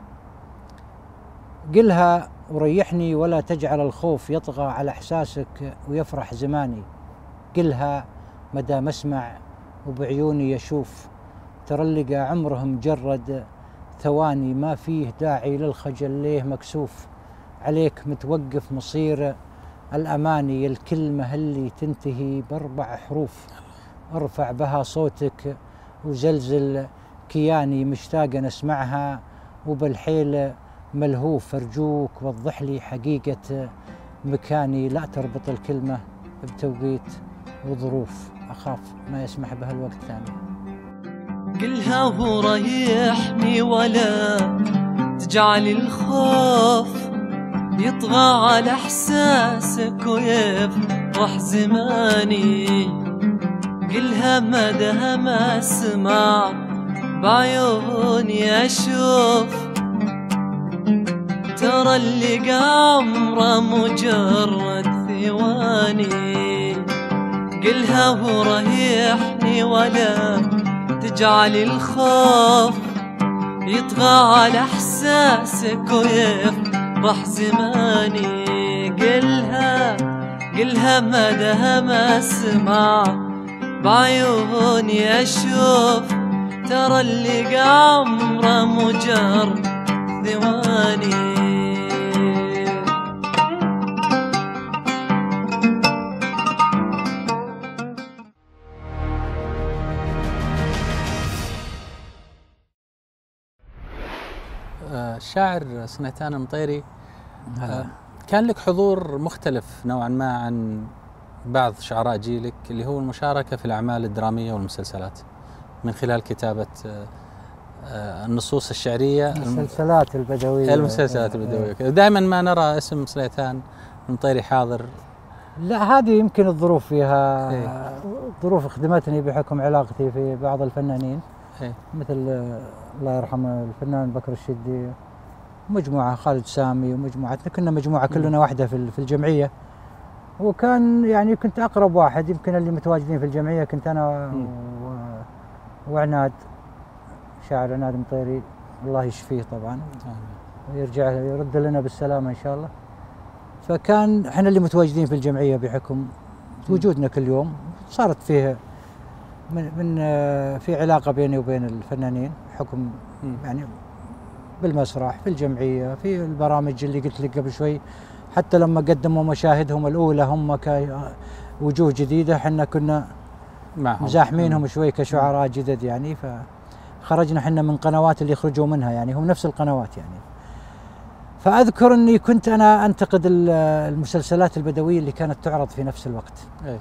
قلها وريحني ولا تجعل الخوف يطغى على احساسك ويفرح زماني. قلها مدام اسمع وبعيوني يشوف ترى اللقى عمره مجرد ثواني ما فيه داعي للخجل ليه مكسوف. عليك متوقف مصير الاماني الكلمة اللي تنتهي باربع حروف. ارفع بها صوتك وزلزل كياني مشتاق اسمعها وبالحيل ملهوف. ارجوك وضح لي حقيقة مكاني لا تربط الكلمة بتوقيت وظروف اخاف ما يسمح بها الوقت ثاني. قلها وريحني ولا تجعل الخوف يطغى على احساسك ويفرح زماني. قلها ما دام اسمع بعيوني اشوف ترى اللي عمره مجرد ثواني. قلها وريحني ولا تجعل الخوف يطغى على احساسك ويفرح زماني. قلها ما دام اسمع بعيوني اشوف ترى اللي عمره مجرد ثواني. الشاعر سنيتان المطيري كان لك حضور مختلف نوعا ما عن بعض شعراء جيلك اللي هو المشاركة في الأعمال الدرامية والمسلسلات من خلال كتابة النصوص الشعرية المسلسلات البدوية. المسلسلات البدوية دائما ما نرى اسم سنيتان المطيري حاضر. لا هذه يمكن الظروف فيها ظروف خدمتني بحكم علاقتي في بعض الفنانين مثل الله يرحمه الفنان بكر الشدي مجموعة خالد سامي ومجموعتنا كنا مجموعة كلنا واحدة في الجمعية. وكان يعني كنت أقرب واحد يمكن اللي متواجدين في الجمعية كنت أنا وعناد شاعر عناد المطيري الله يشفيه طبعا ويرجع يرد لنا بالسلامة إن شاء الله. فكان احنا اللي متواجدين في الجمعية بحكم وجودنا كل يوم صارت فيه من في علاقة بيني وبين الفنانين حكم يعني بالمسرح في الجمعية في البرامج اللي قلت لك قبل شوي حتى لما قدموا مشاهدهم الأولى هم كوجوه جديدة احنا كنا معهم مزاحمينهم شوي كشعراء جدد يعني، فخرجنا احنا من قنوات اللي يخرجوا منها يعني، هم نفس القنوات يعني. فاذكر اني كنت انا انتقد المسلسلات البدويه اللي كانت تعرض في نفس الوقت. اي.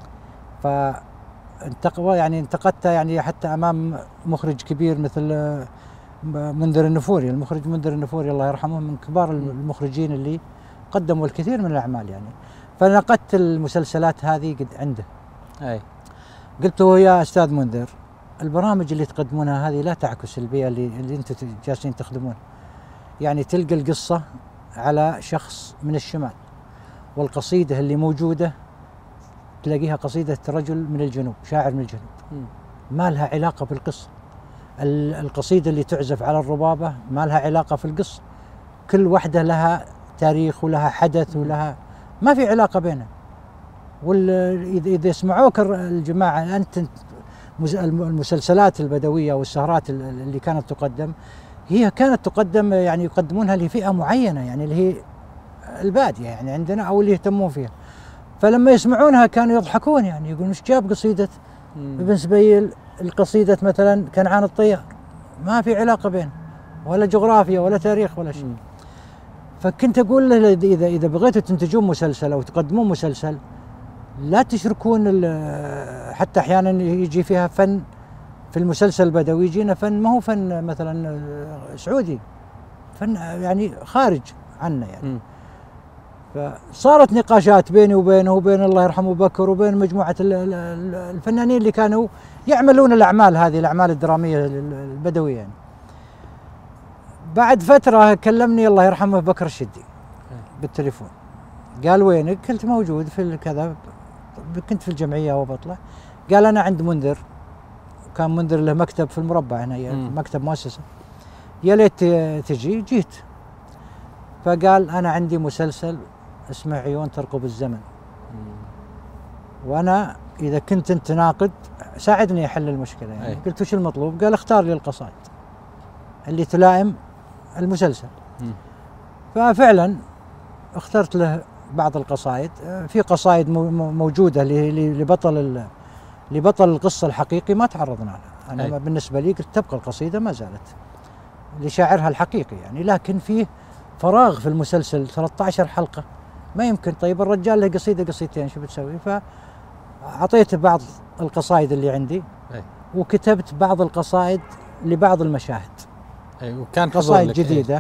يعني انتقدتها يعني حتى امام مخرج كبير مثل منذر النفوري، المخرج منذر النفوري الله يرحمه، من كبار المخرجين اللي قدموا الكثير من الاعمال يعني. فنقدت المسلسلات هذه عنده. اي. قلت له يا استاذ منذر، البرامج اللي تقدمونها هذه لا تعكس البيئه اللي انتم جالسين تخدمونها. يعني تلقى القصه على شخص من الشمال، والقصيده اللي موجوده تلاقيها قصيده رجل من الجنوب، شاعر من الجنوب. ما لها علاقه بالقصه. القصيده اللي تعزف على الربابه ما لها علاقه في القصه. كل واحده لها تاريخ ولها حدث ولها، ما في علاقه بينها. إذا سمعوك الجماعة أنت المسلسلات البدوية والسهرات اللي كانت تقدم، هي كانت تقدم يعني يقدمونها لفئة معينة يعني اللي هي البادية يعني عندنا أو اللي يهتمون فيها. فلما يسمعونها كانوا يضحكون يعني، يقولون ايش جاب قصيدة ابن سبيل القصيدة مثلا كنعان الطيار، ما في علاقة بينها ولا جغرافيا ولا تاريخ ولا شيء. فكنت أقول له إذا بغيتوا تنتجون مسلسل أو تقدمون مسلسل لا تشركون، حتى احيانا يجي فيها فن في المسلسل البدوي، يجينا فن ما هو فن مثلا سعودي، فن يعني خارج عنا يعني. فصارت نقاشات بيني وبينه وبين الله يرحمه بكر وبين مجموعة الفنانين اللي كانوا يعملون الأعمال هذه، الأعمال الدرامية البدوية يعني. بعد فترة كلمني الله يرحمه بكر الشدي بالتليفون، قال وينك؟ قلت موجود في كذا، كنت في الجمعية وبطلع. قال أنا عند منذر، كان منذر له مكتب في المربع هنا يعني مكتب مؤسسة، يا ليت تجي. جيت. فقال أنا عندي مسلسل اسمه عيون ترقب الزمن، وأنا إذا كنت أنت ناقد ساعدني أحل المشكلة يعني. قلت وش المطلوب؟ قال اختار لي القصائد اللي تلائم المسلسل. ففعلا اخترت له بعض القصائد. في قصائد موجودة لبطل القصة الحقيقي ما تعرضنا لها. أنا بالنسبة لي قلت تبقى القصيدة ما زالت لشاعرها الحقيقي يعني، لكن فيه فراغ في المسلسل 13 حلقة ما يمكن. طيب الرجال له قصيدة قصيدتين شو بتسوي؟ فأعطيته بعض القصائد اللي عندي وكتبت بعض القصائد لبعض المشاهد. وكان قصائد جديدة.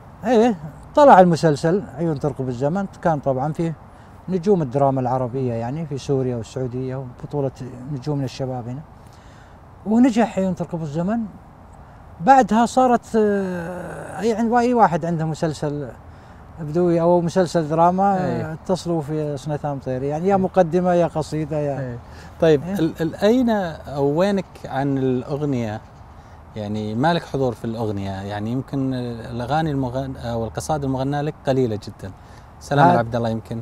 طلع المسلسل عيون ترقب الزمن، كان طبعا فيه نجوم الدراما العربية يعني في سوريا والسعودية وبطولة نجوم من الشباب هنا، ونجح عيون ترقب الزمن. بعدها صارت يعني أي واحد عنده مسلسل بدوي أو مسلسل دراما اتصلوا في صنيتان طير يعني، يا مقدمة يا قصيدة يا طيب أين أو وينك عن الأغنية؟ يعني ما لك حضور في الأغنية يعني، يمكن الأغاني أو القصائد المغنى لك قليلة جدا. سلام عبد الله يمكن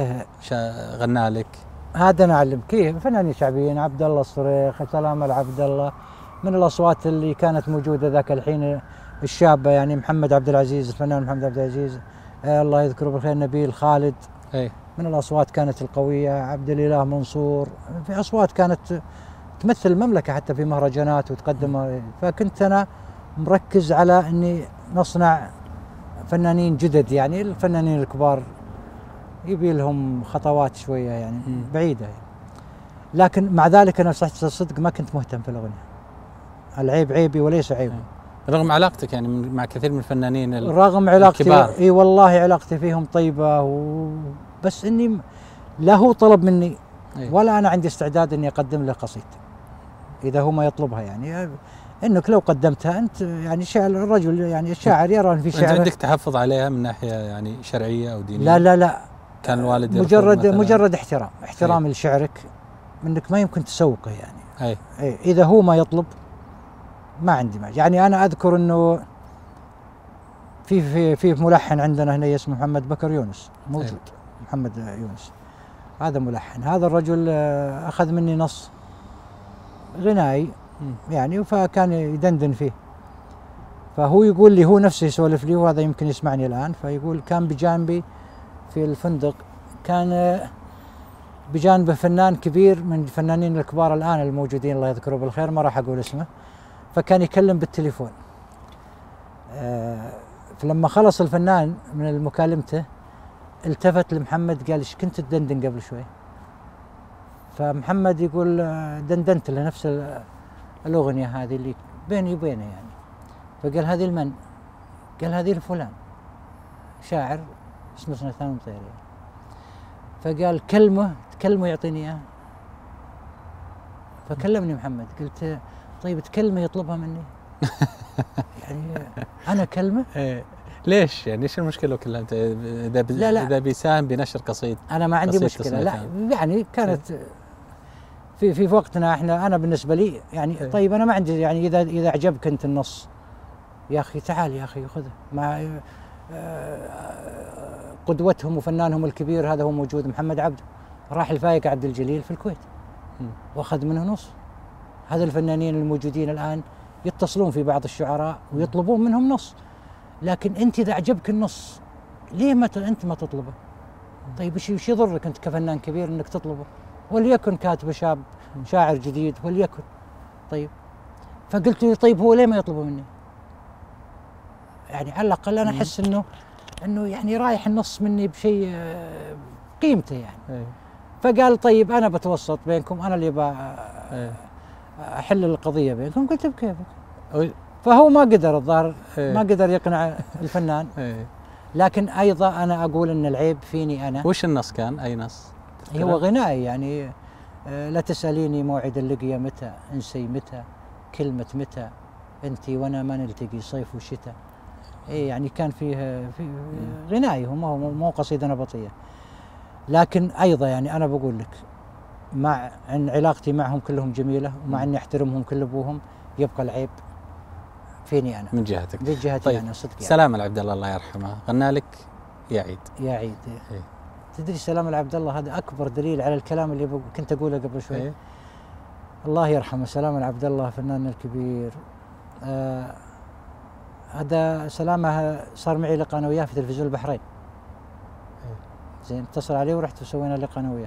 غنى لك. هذا أنا أعلم كيف فنانين شعبيين، عبد الله الصريخ، سلام العبد الله، من الأصوات اللي كانت موجودة ذاك الحين الشابة يعني، محمد عبد العزيز، الفنان محمد عبد العزيز الله يذكره بالخير، نبيل خالد، من الأصوات كانت القوية، عبد الإله منصور، في أصوات كانت تمثل المملكة حتى في مهرجانات وتقدم. فكنت أنا مركز على أني نصنع فنانين جدد يعني، الفنانين الكبار يبي لهم خطوات شوية يعني بعيدة يعني. لكن مع ذلك أنا صحيح الصدق ما كنت مهتم في الأغنية، العيب عيبي وليس عيبي. رغم علاقتك يعني مع كثير من الفنانين رغم علاقتي الكبار. اي والله علاقتي فيهم طيبة بس اني لا هو طلب مني ولا انا عندي استعداد اني اقدم له قصيدة اذا هو ما يطلبها يعني. انك لو قدمتها انت يعني الرجل يعني الشاعر يرى ان في شعر. عندك تحفظ عليها من ناحية يعني شرعية او دينية؟ لا لا لا، كان الوالد مجرد احترام لشعرك، منك ما يمكن تسوقه يعني. اذا هو ما يطلب ما عندي مانع يعني. انا اذكر انه في ملحن عندنا هنا اسمه محمد بكر يونس موجود. محمد يونس هذا ملحن، هذا الرجل اخذ مني نص غنائي يعني، فكان يدندن فيه. فهو يقول لي، هو نفسه يسولف لي، وهذا يمكن يسمعني الان، فيقول كان بجانبي في الفندق كان بجانبه فنان كبير من الفنانين الكبار الآن الموجودين الله يذكره بالخير، ما راح أقول اسمه، فكان يكلم بالتليفون. فلما خلص الفنان من مكالمته التفت لمحمد قال ايش كنت تدندن قبل شوي؟ فمحمد يقول دندنت له نفس الأغنية هذه اللي بيني وبينه يعني. فقال هذه لمن؟ قال هذه لفلان شاعر اسمه سنتان مطير يعني. فقال تكلمه يعطيني اياه. فكلمني محمد، قلت طيب تكلمه يطلبها مني؟ يعني انا كلمه؟ ليش يعني ايش المشكله لو كلمته؟ اذا بيساهم بنشر قصيد انا ما عندي مشكله، لا يعني كانت في وقتنا احنا، انا بالنسبه لي يعني طيب انا ما عندي يعني اذا اعجبك انت النص يا اخي تعال يا اخي خذه، مع قدوتهم وفنانهم الكبير هذا هو موجود محمد عبده، راح الفايق عبد الجليل في الكويت واخذ منه نص. هذا الفنانين الموجودين الان يتصلون في بعض الشعراء ويطلبون منهم نص، لكن انت اذا اعجبك النص ليه انت ما تطلبه؟ طيب ايش يضرك انت كفنان كبير انك تطلبه؟ وليكن كاتب شاب شاعر جديد وليكن. طيب فقلت له طيب هو ليه ما يطلبه مني؟ يعني على الاقل انا احس انه يعني رايح النص مني بشيء قيمته يعني. فقال طيب انا بتوسط بينكم، انا اللي احل القضيه بينكم. قلت بكيفك. فهو ما قدر الظاهر ما قدر يقنع الفنان. لكن ايضا انا اقول ان العيب فيني انا. وش النص كان؟ اي نص؟ هو غنائي يعني لا تساليني موعد اللقيه متى، انسي متى، كلمه متى، انت وانا ما نلتقي صيف وشتاء. اي يعني كان فيه غنائي، هو مو قصيده نبطيه. لكن ايضا يعني انا بقول لك مع ان علاقتي معهم كلهم جميله ومع اني احترمهم كل ابوهم، يبقى العيب فيني انا من جهتك. من جهتي طيب انا صدق يعني. سلام العبد الله الله يرحمه غنى لك يا عيد. يا عيد. تدري سلام العبد الله هذا اكبر دليل على الكلام اللي كنت اقوله قبل شوي. الله يرحمه سلام العبد الله فنان الكبير. هذا سلامه صار معي لقاء انا وياه في تلفزيون البحرين. زين اتصل عليه ورحت وسوينا لقاء انا وياه.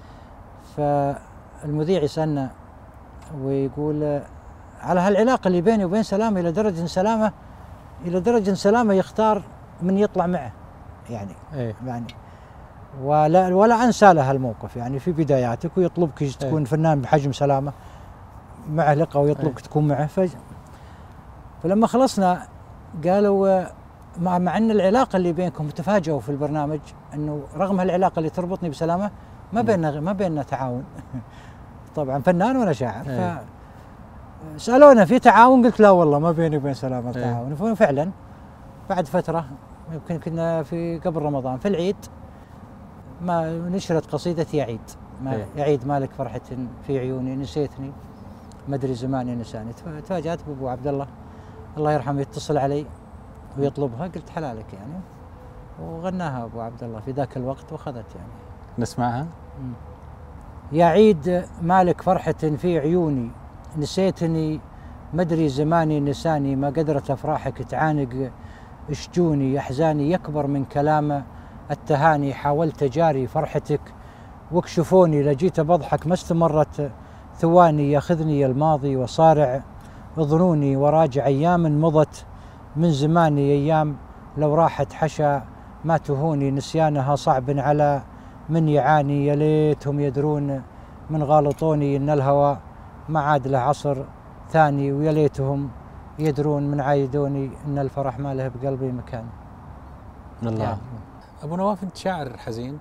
فالمذيع يسالنا ويقول على هالعلاقه اللي بيني وبين سلامه الى درجه سلامه يختار من يطلع معه يعني. يعني ولا انسى له هالموقف يعني في بداياتك، ويطلبك تكون فنان بحجم سلامه معه لقاء ويطلبك تكون معه. فلما خلصنا قالوا مع ان العلاقه اللي بينكم، تفاجئوا في البرنامج انه رغم هالعلاقه اللي تربطني بسلامه ما بيننا تعاون. طبعا فنان وانا شاعر. سالونا في تعاون؟ قلت لا والله ما بيني وبين سلامه تعاون. ففعلا بعد فتره يمكن كنا في قبل رمضان في العيد ما نشرت قصيده يا عيد. يا عيد مالك فرحه في عيوني، نسيتني ما ادري زماني نساني. تفاجأت بابو عبد الله الله يرحمه يتصل علي ويطلبها، قلت حلالك يعني، وغناها ابو عبد الله في ذاك الوقت واخذت يعني. نسمعها. يا عيد مالك فرحة في عيوني، نسيتني مدري زماني نساني، ما قدرت افراحك تعانق اشجوني، احزاني يكبر من كلام التهاني، حاولت اجاري فرحتك واكشفوني، لجيت بضحك ما استمرت ثواني، ياخذني الماضي وصارع ظنوني، وراجع ايام مضت من زماني، ايام لو راحت حشا ما تهوني، نسيانها صعب على من يعاني، يا ليتهم يدرون من غالطوني ان الهوى ما عاد له عصر ثاني، ويا ليتهم يدرون من عايدوني ان الفرح ما له بقلبي مكان. الله يعني. ابو نواف انت شاعر حزين؟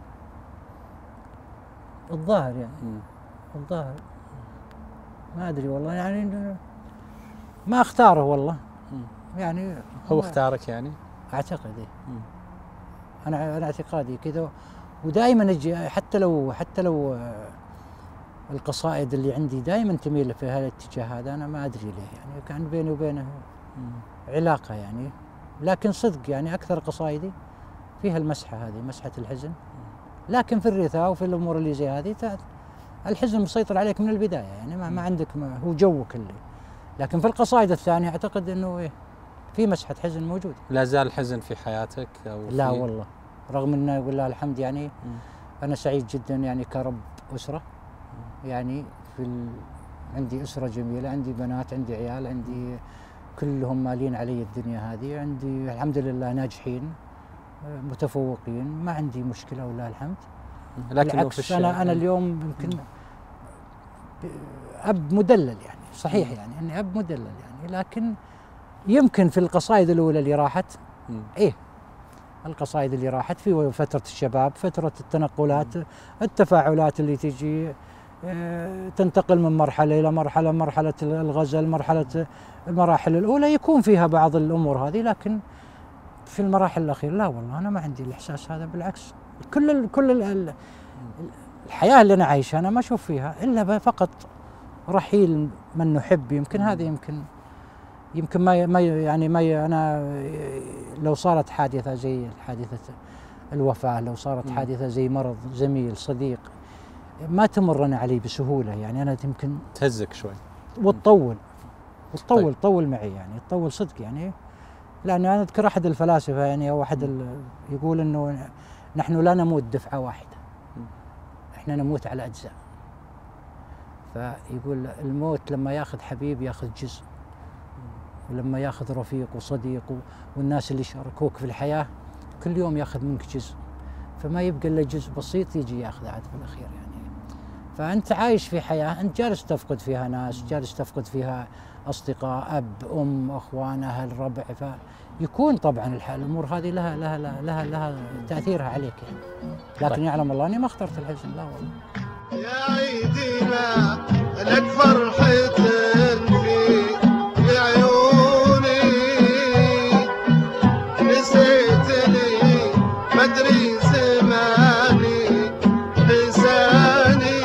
الظاهر يعني الظاهر ما ادري والله يعني ما اختاره والله يعني. هو اختارك يعني؟ اعتقد انا اعتقادي كذا، ودائما اجي حتى لو القصائد اللي عندي دائما تميل في هذا الاتجاه هذا، انا ما ادري ليه يعني، كان بيني وبينه علاقه يعني. لكن صدق يعني اكثر قصائدي فيها المسحه هذه، مسحه الحزن. لكن في الرثاء وفي الامور اللي زي هذه الحزن مسيطر عليك من البدايه يعني، ما عندك هو جوك اللي. لكن في القصائد الثانيه اعتقد انه في مسحه حزن موجوده. لا زال الحزن في حياتك او لا والله، رغم انه والله الحمد يعني أنا سعيد جدا يعني كرب أسرة، يعني عندي أسرة جميلة، عندي بنات، عندي عيال، عندي كلهم مالين علي الدنيا هذه، عندي الحمد لله ناجحين متفوقين، ما عندي مشكلة ولله الحمد. لكن بالعكس أنا اليوم يمكن أب مدلل يعني، صحيح يعني أني أب مدلل يعني، لكن يمكن في القصائد الأولى اللي راحت إيه القصائد اللي راحت في فترة الشباب، فترة التنقلات، التفاعلات اللي تجي تنتقل من مرحلة إلى مرحلة، مرحلة الغزل، المراحل الأولى يكون فيها بعض الأمور هذه، لكن في المراحل الأخيرة لا والله أنا ما عندي الإحساس هذا، بالعكس كل الحياة اللي أنا عايشها أنا ما أشوف فيها إلا فقط رحيل من نحب. يمكن هذه يمكن ما أنا لو صارت حادثة زي حادثة الوفاة، لو صارت حادثة زي مرض زميل صديق، ما تمرنا علي بسهولة يعني، أنا يمكن تهزك شوي وتطول طيب. تطول معي يعني، تطول صدق يعني. لأن أنا أذكر أحد الفلاسفة يعني أو أحد يقول إنه نحن لا نموت دفعة واحدة، إحنا نموت على أجزاء. فيقول الموت لما ياخذ حبيب ياخذ جزء، ولما ياخذ رفيق وصديق والناس اللي شاركوك في الحياة كل يوم ياخذ منك جزء، فما يبقى إلا جزء بسيط يجي ياخذ عاد في الأخير يعني. فأنت عايش في حياة أنت جالس تفقد فيها ناس، جالس تفقد فيها أصدقاء، أب، أم، أخوان، أهل، ربع، فيكون طبعا الأمور هذه لها تأثيرها عليك يعني. لكن يعلم الله أني ما اخترت الحزن، لا والله. يا عيدنا لك فرحة في عيوني، نسيتني ما أدري زماني لساني،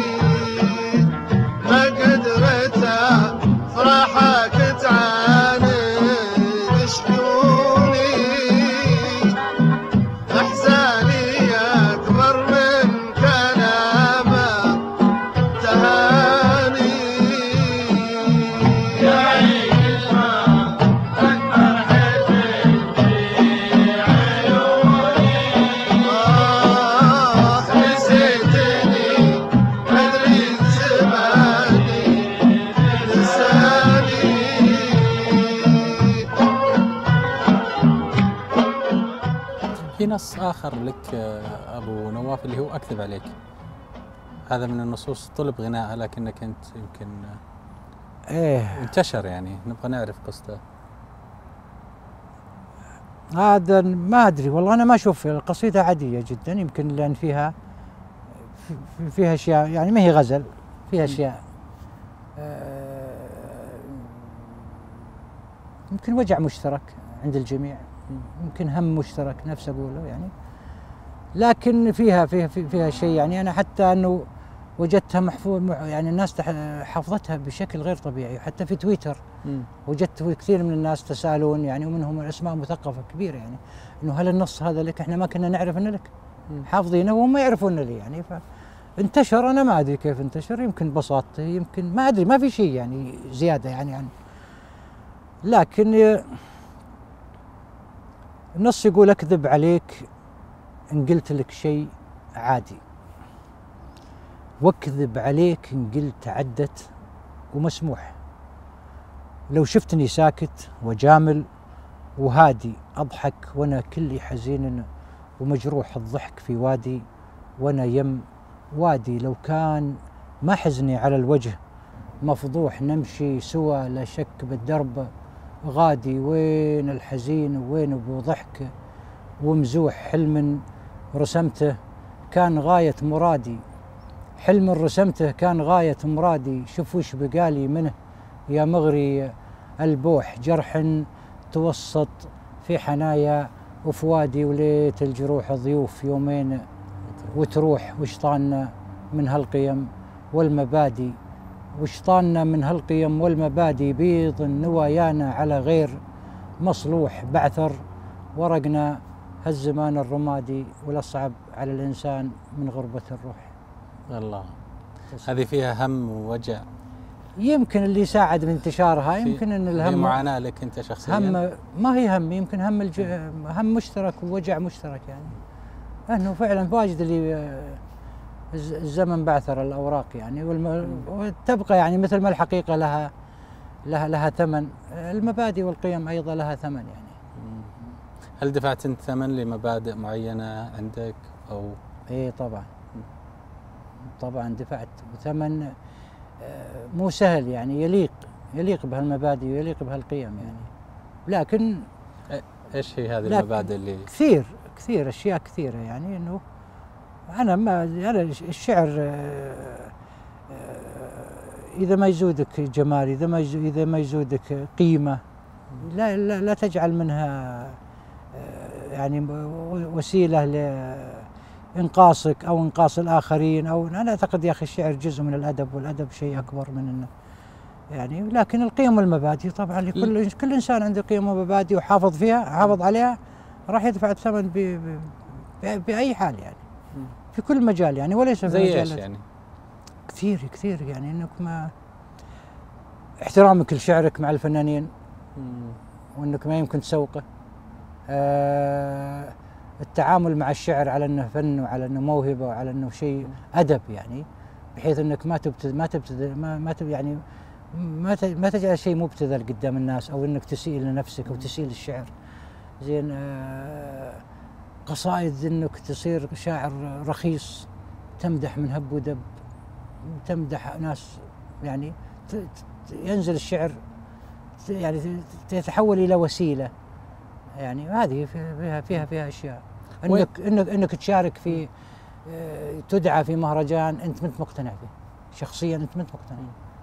ما قدرت أفرحك تعاني شجوني، أحزاني أكبر من كلامه تهاني. يا عيشها أكبر حزن في عيوني، نسيتني ما أدري زماني لساني. في نص آخر لك أبو نواف اللي هو أكذب عليك، هذا من النصوص طلب غناء لكنك أنت يمكن إيه انتشر يعني، نبغى نعرف قصته. هذا ما أدري والله، أنا ما أشوف القصيدة عادية جدا، يمكن لأن فيها أشياء يعني ما هي غزل، فيها أشياء يمكن وجع مشترك عند الجميع، يمكن هم مشترك نفس أقوله يعني، لكن فيها شيء يعني. أنا حتى أنه وجدتها محفوظ يعني، الناس حفظتها بشكل غير طبيعي، حتى في تويتر وجدت كثير من الناس تسألون يعني، ومنهم أسماء مثقفة كبيرة يعني، إنه هل النص هذا لك؟ إحنا ما كنا نعرف إنه لك، حافظينه وهم يعرفون لي يعني. فانتشر، أنا ما أدري كيف انتشر، يمكن بساطتي، يمكن ما أدري، ما في شيء يعني زيادة يعني. لكن النص يقول أكذب عليك إن قلت لك شيء عادي، واكذب عليك إن قلت عدت ومسموح، لو شفتني ساكت وجامل وهادي أضحك وأنا كلي حزين ومجروح الضحك في وادي وأنا يم وادي، لو كان ما حزني على الوجه مفضوح نمشي سوا لا شك بالدرب غادي، وين الحزين وين أبو ضحك ومزوح، حلم رسمته كان غاية مرادي، حلم رسمته كان غاية مرادي، شوف وش بقالي منه يا مغري البوح، جرح توسط في حنايا وفوادي، وليت الجروح ضيوف يومين وتروح، وش طالنا من هالقيم والمبادئ، وش طالنا من هالقيم والمبادئ، بيض نوايانا على غير مصلوح، بعثر ورقنا هالزمان الرمادي، والأصعب على الإنسان من غربة الروح. الله، هذه فيها هم ووجع، يمكن اللي ساعد من انتشارها يمكن ان الهم معاناة لك انت شخصيا. هم ما هي هم، يمكن هم هم مشترك ووجع مشترك يعني. انه فعلا واجد اللي الزمن بعثر الاوراق يعني وتبقى يعني مثل ما الحقيقه لها ثمن، المبادئ والقيم ايضا لها ثمن يعني. هل دفعت انت ثمن لمبادئ معينه عندك او؟ اي طبعا. طبعا دفعت ثمن مو سهل يعني، يليق بهالمبادئ ويليق بهالقيم يعني. لكن ايش هي هذه المبادئ اللي؟ كثير اشياء كثيره يعني. انه انا الشعر اذا ما يزودك جمال، اذا ما يزودك قيمه، لا تجعل منها يعني وسيله لانقاصك او انقاص الاخرين. او انا اعتقد يا اخي الشعر جزء من الادب، والادب شيء اكبر من انه يعني. لكن القيم والمبادئ طبعا لكل انسان عنده قيم ومبادئ وحافظ عليها راح يدفع الثمن باي حال يعني، في كل مجال يعني، وليس في زي ايش يعني؟ كثير يعني. انك ما احترامك لشعرك مع الفنانين، وانك ما يمكن تسوقه. التعامل مع الشعر على انه فن وعلى انه موهبه وعلى انه شيء ادب يعني، بحيث انك ما تجعل شيء مبتذل قدام الناس، او انك تسيء لنفسك او تسيء للشعر. زين قصائد انك تصير شاعر رخيص، تمدح من هب ودب، تمدح ناس يعني، ينزل الشعر يعني يتحول الى وسيله يعني. هذه فيها اشياء. انك تشارك في تدعى في مهرجان انت ما انت مقتنع فيه شخصيا، انت ما انت مقتنع،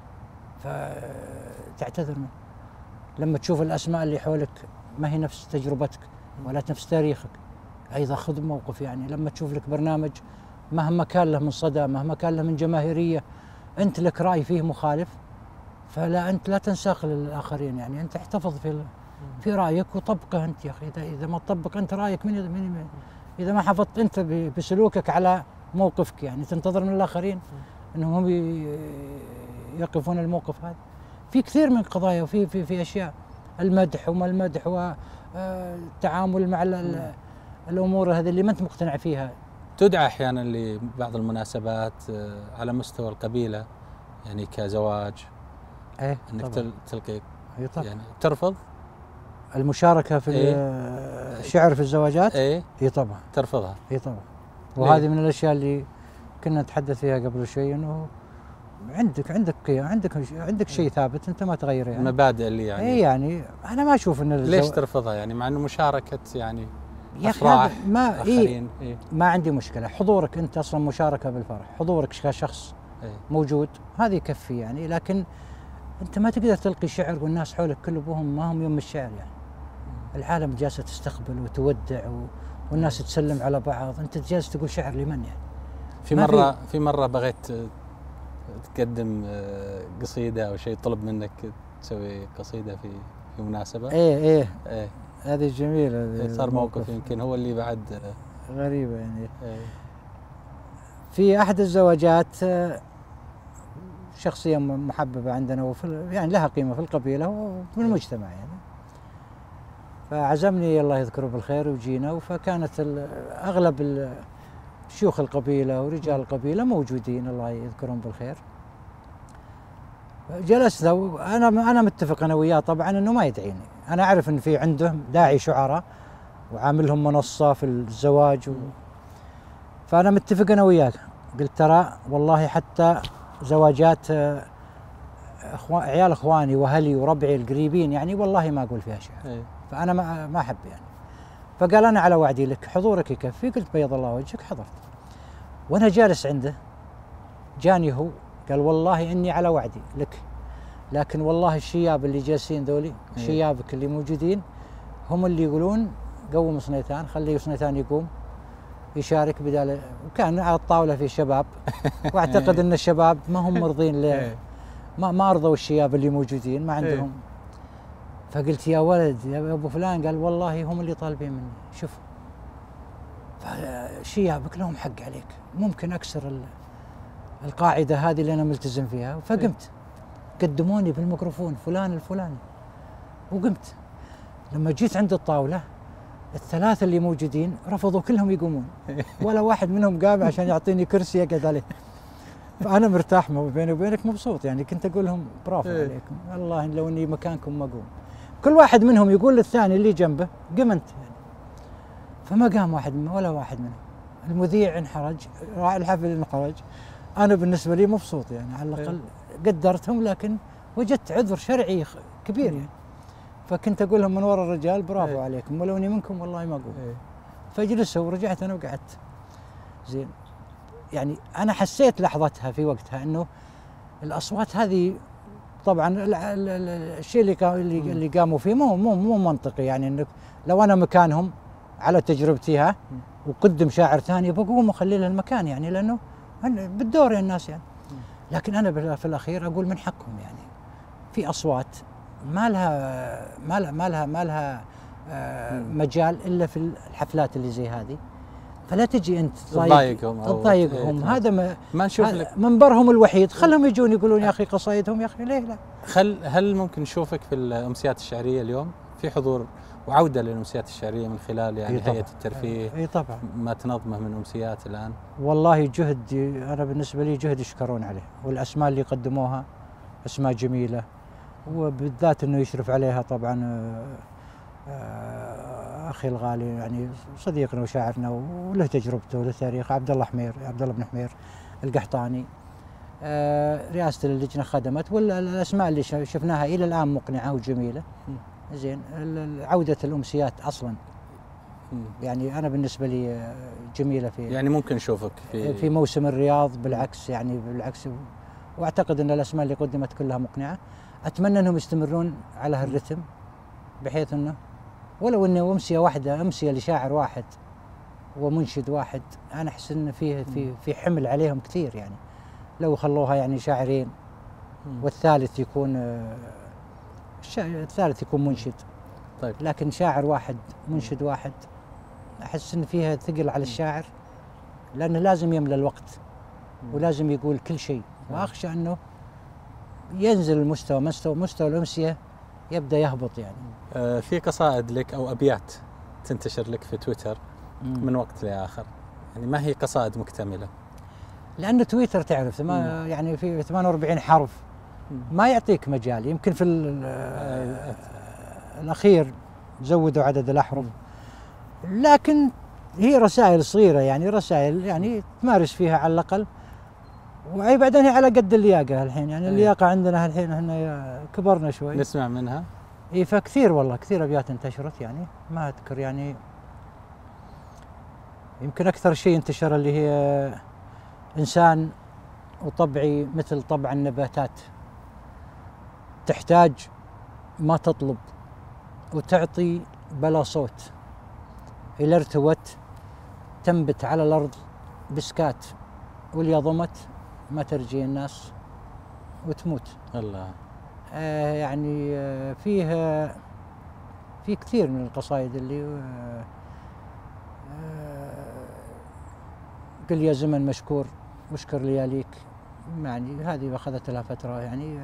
فتعتذر منه. لما تشوف الاسماء اللي حولك ما هي نفس تجربتك ولا نفس تاريخك، ايضا خذ موقف يعني. لما تشوف لك برنامج مهما كان له من صدى، مهما كان له من جماهيريه، انت لك راي فيه مخالف، فلا انت لا تنساق للاخرين يعني. انت احتفظ في رايك وطبقه انت يا اخي. اذا ما تطبق انت رايك من اذا ما حافظت انت بسلوكك على موقفك يعني، تنتظر من الاخرين انهم هم يقفون الموقف هذا. في كثير من القضايا، وفي اشياء، المدح وما المدح، والتعامل مع الامور هذه اللي ما انت مقتنع فيها. تدعى احيانا لبعض المناسبات على مستوى القبيله يعني كزواج، انك تلقي يعني ترفض المشاركه في الشعر في الزواجات؟ اي طبعا ترفضها. اي طبعا. وهذه من الاشياء اللي كنا نتحدث فيها قبل شوي، انه عندك قيم، عندك شيء ثابت انت ما تغيره يعني. المبادئ اللي يعني اي يعني انا ما اشوف ان ليش ترفضها يعني، مع انه مشاركه يعني يا افراح ما ما عندي مشكله. حضورك انت اصلا مشاركه بالفرح، حضورك كشخص موجود هذا يكفي يعني. لكن انت ما تقدر تلقي شعر والناس حولك كل ابوهم ما هم يم الشعر يعني. العالم جالسه تستقبل وتودع والناس تسلم على بعض، انت جالس تقول شعر لمن يعني؟ في مره بغيت تقدم قصيده او شيء، طلب منك تسوي قصيده في مناسبه. ايه هذه جميله. صار موقف يمكن هو اللي بعد غريبه يعني. في احد الزواجات شخصيه محببه عندنا يعني لها قيمه في القبيله وفي المجتمع يعني. فعزمني الله يذكره بالخير وجينا، فكانت اغلب شيوخ القبيله ورجال القبيله موجودين الله يذكرهم بالخير. جلسنا وانا متفق انا وياه طبعا انه ما يدعيني. انا اعرف ان في عنده داعي شعراء وعاملهم منصه في الزواج فانا متفق انا وياه. قلت ترى والله حتى زواجات عيال اخواني واهلي وربعي القريبين يعني والله ما اقول فيها شعر. فانا ما احب يعني. فقال انا على وعدي لك، حضورك يكفي. قلت بيض الله وجهك. حضرت وانا جالس عنده جاني هو قال والله اني على وعدي لك، لكن والله الشياب اللي جالسين ذولي شيابك اللي موجودين هم اللي يقولون قوم صنيتان، خلي صنيتان يقوم يشارك بدال. وكان على الطاوله في شباب واعتقد ان الشباب ما هم مرضين ما ارضوا الشياب اللي موجودين، ما عندهم. فقلت يا ولد يا ابو فلان، قال والله هم اللي طالبين مني. شوف شيابك لهم حق عليك، ممكن اكسر القاعده هذه اللي انا ملتزم فيها. فقمت قدموني بالميكروفون فلان الفلاني وقمت. لما جيت عند الطاوله الثلاثة اللي موجودين رفضوا كلهم يقومون، ولا واحد منهم قام عشان يعطيني كرسي اقعد عليه. فأنا مرتاح بيني وبينك مبسوط، يعني كنت أقول لهم برافو عليكم، والله لو إني مكانكم ما أقوم. كل واحد منهم يقول للثاني اللي جنبه قم أنت يعني. فما قام واحد منهم ولا واحد منهم. المذيع انحرج، راعي الحفل انحرج. أنا بالنسبة لي مبسوط يعني، على الأقل قدرتهم، لكن وجدت عذر شرعي كبير يعني. فكنت أقول لهم من وراء الرجال برافو عليكم، ولو إني منكم والله ما أقوم. فجلسوا ورجعت أنا وقعدت. زين. يعني أنا حسيت لحظتها في وقتها إنه الأصوات هذه طبعا الشيء اللي قاموا فيه مو منطقي، يعني إنك لو أنا مكانهم على تجربتي ها وقدم شاعر ثاني بقوم وأخلي له المكان، يعني لأنه بالدور يا الناس يعني. لكن أنا في الأخير أقول من حقهم، يعني في أصوات ما لها مجال إلا في الحفلات اللي زي هذه، فلا تجي انت تضايقهم. هذا ما نشوف لك منبرهم الوحيد، خلهم يجون يقولون يا اخي قصايدهم، يا اخي ليه لا. هل ممكن نشوفك في الامسيات الشعريه اليوم في حضور وعوده للامسيات الشعريه من خلال يعني هيئه الترفيه؟ اي طبعا. ما تنظمه من امسيات الان؟ والله جهد، انا بالنسبه لي جهد يشكرون عليه، والاسماء اللي قدموها اسماء جميله، وبالذات انه يشرف عليها طبعا اخي الغالي يعني صديقنا وشاعرنا وله تجربته وله تاريخ، عبد الله بن حمير القحطاني. رئاسه اللجنه خدمت، والاسماء اللي شفناها الى الان مقنعه وجميله. زين. عوده الامسيات اصلا يعني انا بالنسبه لي جميله، في يعني ممكن نشوفك في موسم الرياض، بالعكس يعني بالعكس. واعتقد ان الاسماء اللي قدمت كلها مقنعه. اتمنى انهم يستمرون على هالرتم، بحيث انه ولو انه امسيه واحده، امسيه لشاعر واحد ومنشد واحد، انا احس ان في حمل عليهم كثير يعني. لو خلوها يعني شاعرين والثالث يكون منشد. طيب. لكن شاعر واحد منشد واحد، احس ان فيها ثقل على الشاعر، لانه لازم يملى الوقت ولازم يقول كل شيء، واخشى انه ينزل المستوى، مستوى الامسيه يبدا يهبط يعني. في قصائد لك او ابيات تنتشر لك في تويتر من وقت لاخر، يعني ما هي قصائد مكتمله؟ لأن تويتر تعرف يعني في 48 حرف ما يعطيك مجال. يمكن في الأخير زودوا عدد الأحرف، لكن هي رسائل صغيرة، يعني رسائل يعني تمارس فيها على الأقل. وبعدين هي على قد اللياقة الحين، يعني اللياقة عندنا الحين احنا كبرنا شوي. نسمع منها؟ اي فكثير والله، كثير أبيات انتشرت، يعني ما أذكر يعني. يمكن أكثر شيء انتشر اللي هي إنسان وطبعي مثل طبع النباتات، تحتاج ما تطلب وتعطي بلا صوت، إذا ارتوت تنبت على الأرض بسكات، واللي ضمت ما ترجي الناس وتموت. الله. يعني فيها في كثير من القصائد اللي قل يا زمن مشكور واشكر لياليك، يعني هذه أخذت لها فترة يعني.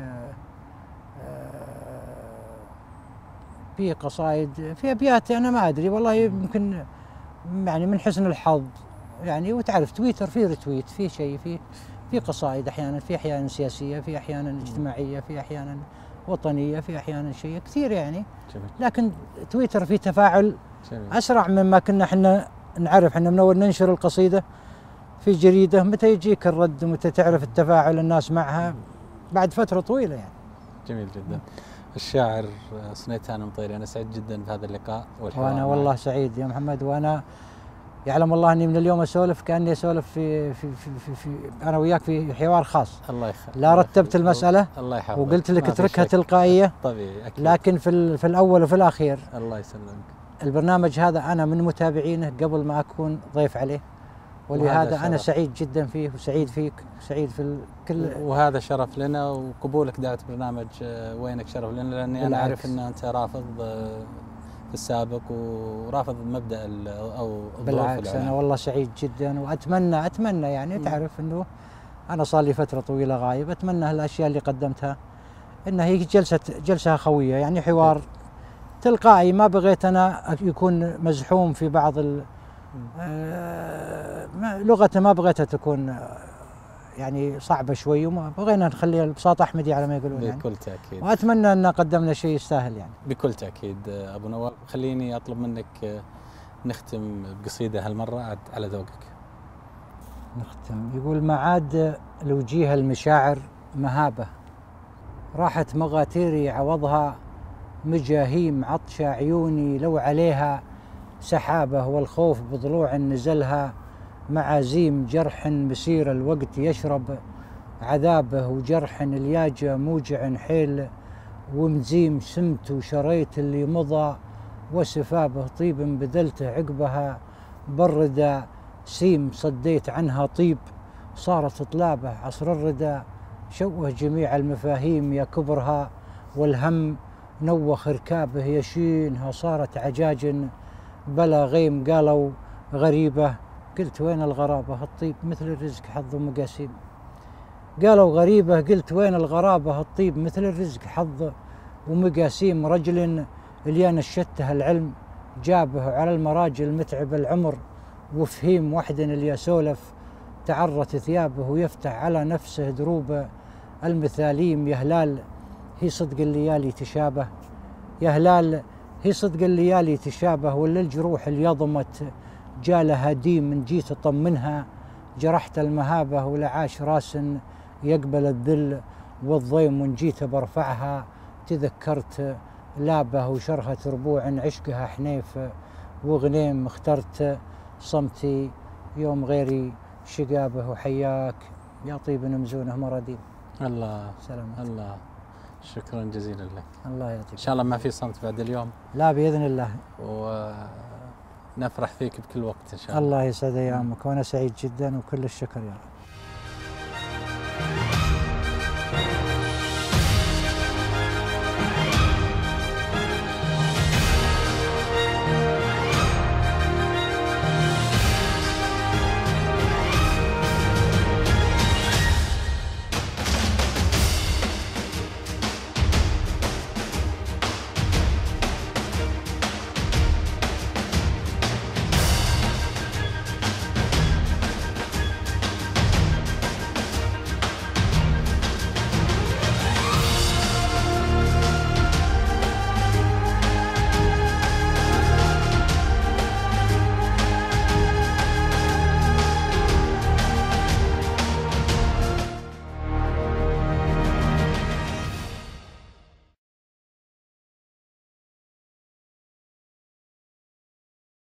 في قصائد، في أبيات أنا ما أدري والله، يمكن يعني من حسن الحظ يعني. وتعرف تويتر فيه رتويت، فيه شيء، في قصائد أحيانا، في أحيانا سياسية، في أحيانا اجتماعية، في أحيانا وطنية، في أحيانا شيء كثير يعني. لكن تويتر فيه تفاعل أسرع مما كنا احنا نعرف. احنا من أول ننشر القصيدة في جريدة، متى يجيك الرد ومتى تعرف التفاعل الناس معها؟ بعد فترة طويلة يعني. جميل جدا. الشاعر سنيتان المطيري، أنا سعيد جدا بهذا اللقاء والحوار. وأنا والله سعيد يا محمد، وأنا يعلم الله أني من اليوم أسولف كأني أسولف في أنا وياك في حوار خاص. الله يخليك. لا رتبت المسألة، الله يحفظك، وقلت لك اتركها تلقائية طبيعي أكيد. لكن في الأول وفي الأخير الله يسلمك، البرنامج هذا أنا من متابعينه قبل ما أكون ضيف عليه، ولهذا أنا سعيد جدا فيه وسعيد فيك وسعيد في كل. وهذا شرف لنا، وقبولك دعوة برنامج وينك شرف لنا، لأني أنا أعرف أن أنت رافض في السابق ورافض مبدأ أو بالعكس أنا والله سعيد جدا، وأتمنى يعني تعرف أنه أنا صار لي فترة طويلة غايب، أتمنى هالأشياء اللي قدمتها أنها هي جلسة خوية، يعني حوار تلقائي، ما بغيت أنا يكون مزحوم في بعض لغته ما بغيتها تكون يعني صعبة شوي، وما بغينا نخليها ببساطة أحمدي على ما يقولون يعني. بكل تأكيد. وأتمنى أن قدمنا شيء يستاهل يعني. بكل تأكيد أبو نواف. خليني أطلب منك نختم بقصيدة هالمرة على ذوقك. نختم. يقول: ما عاد لوجيه المشاعر مهابة، راحت مغاتيري عوضها مجاهيم، عطش عيوني لو عليها سحابة، والخوف بضلوع نزلها معازيم، جرح مسير الوقت يشرب عذابه، وجرح الياجة موجع حيل ومزيم، سمت وشريت اللي مضى وسفابه، طيب بذلته عقبها بردا سيم، صديت عنها طيب صارت طلابه، عصر الردى شوه جميع المفاهيم، يا كبرها والهم نوخ ركابه، يشينها صارت عجاج بلا غيم، قالوا غريبة قلت وين الغرابة، الطيب مثل الرزق حظ ومقاسيم. قالوا غريبة قلت وين الغرابة، الطيب مثل الرزق حظ ومقاسيم، رجل اليان الشته العلم جابه، على المراجل متعب العمر وفهيم، وحد اللي سولف تعرت ثيابه، ويفتح على نفسه دروب المثاليم، يا هلال هي صدق الليالي تشابه، يا هلال هي صدق الليالي تشابه، ولا الجروح اللي يضمت جالها ديم، من جيت اطمنها جرحت المهابه، ولا عاش راس يقبل الذل والضيم، وان جيت برفعها تذكرت لابه، وشرهة ربوع عشقها حنيف وغنيم، اخترت صمتي يوم غيري شقابه، وحياك يا طيب مزونه مرديم. الله سلامات. الله، شكرا جزيلا لك. الله يعطيك. ان شاء الله ما في صمت بعد اليوم. لا باذن الله. ونفرح فيك بكل وقت ان شاء الله. الله يسعد ايامك، وانا سعيد جدا وكل الشكر يا رب.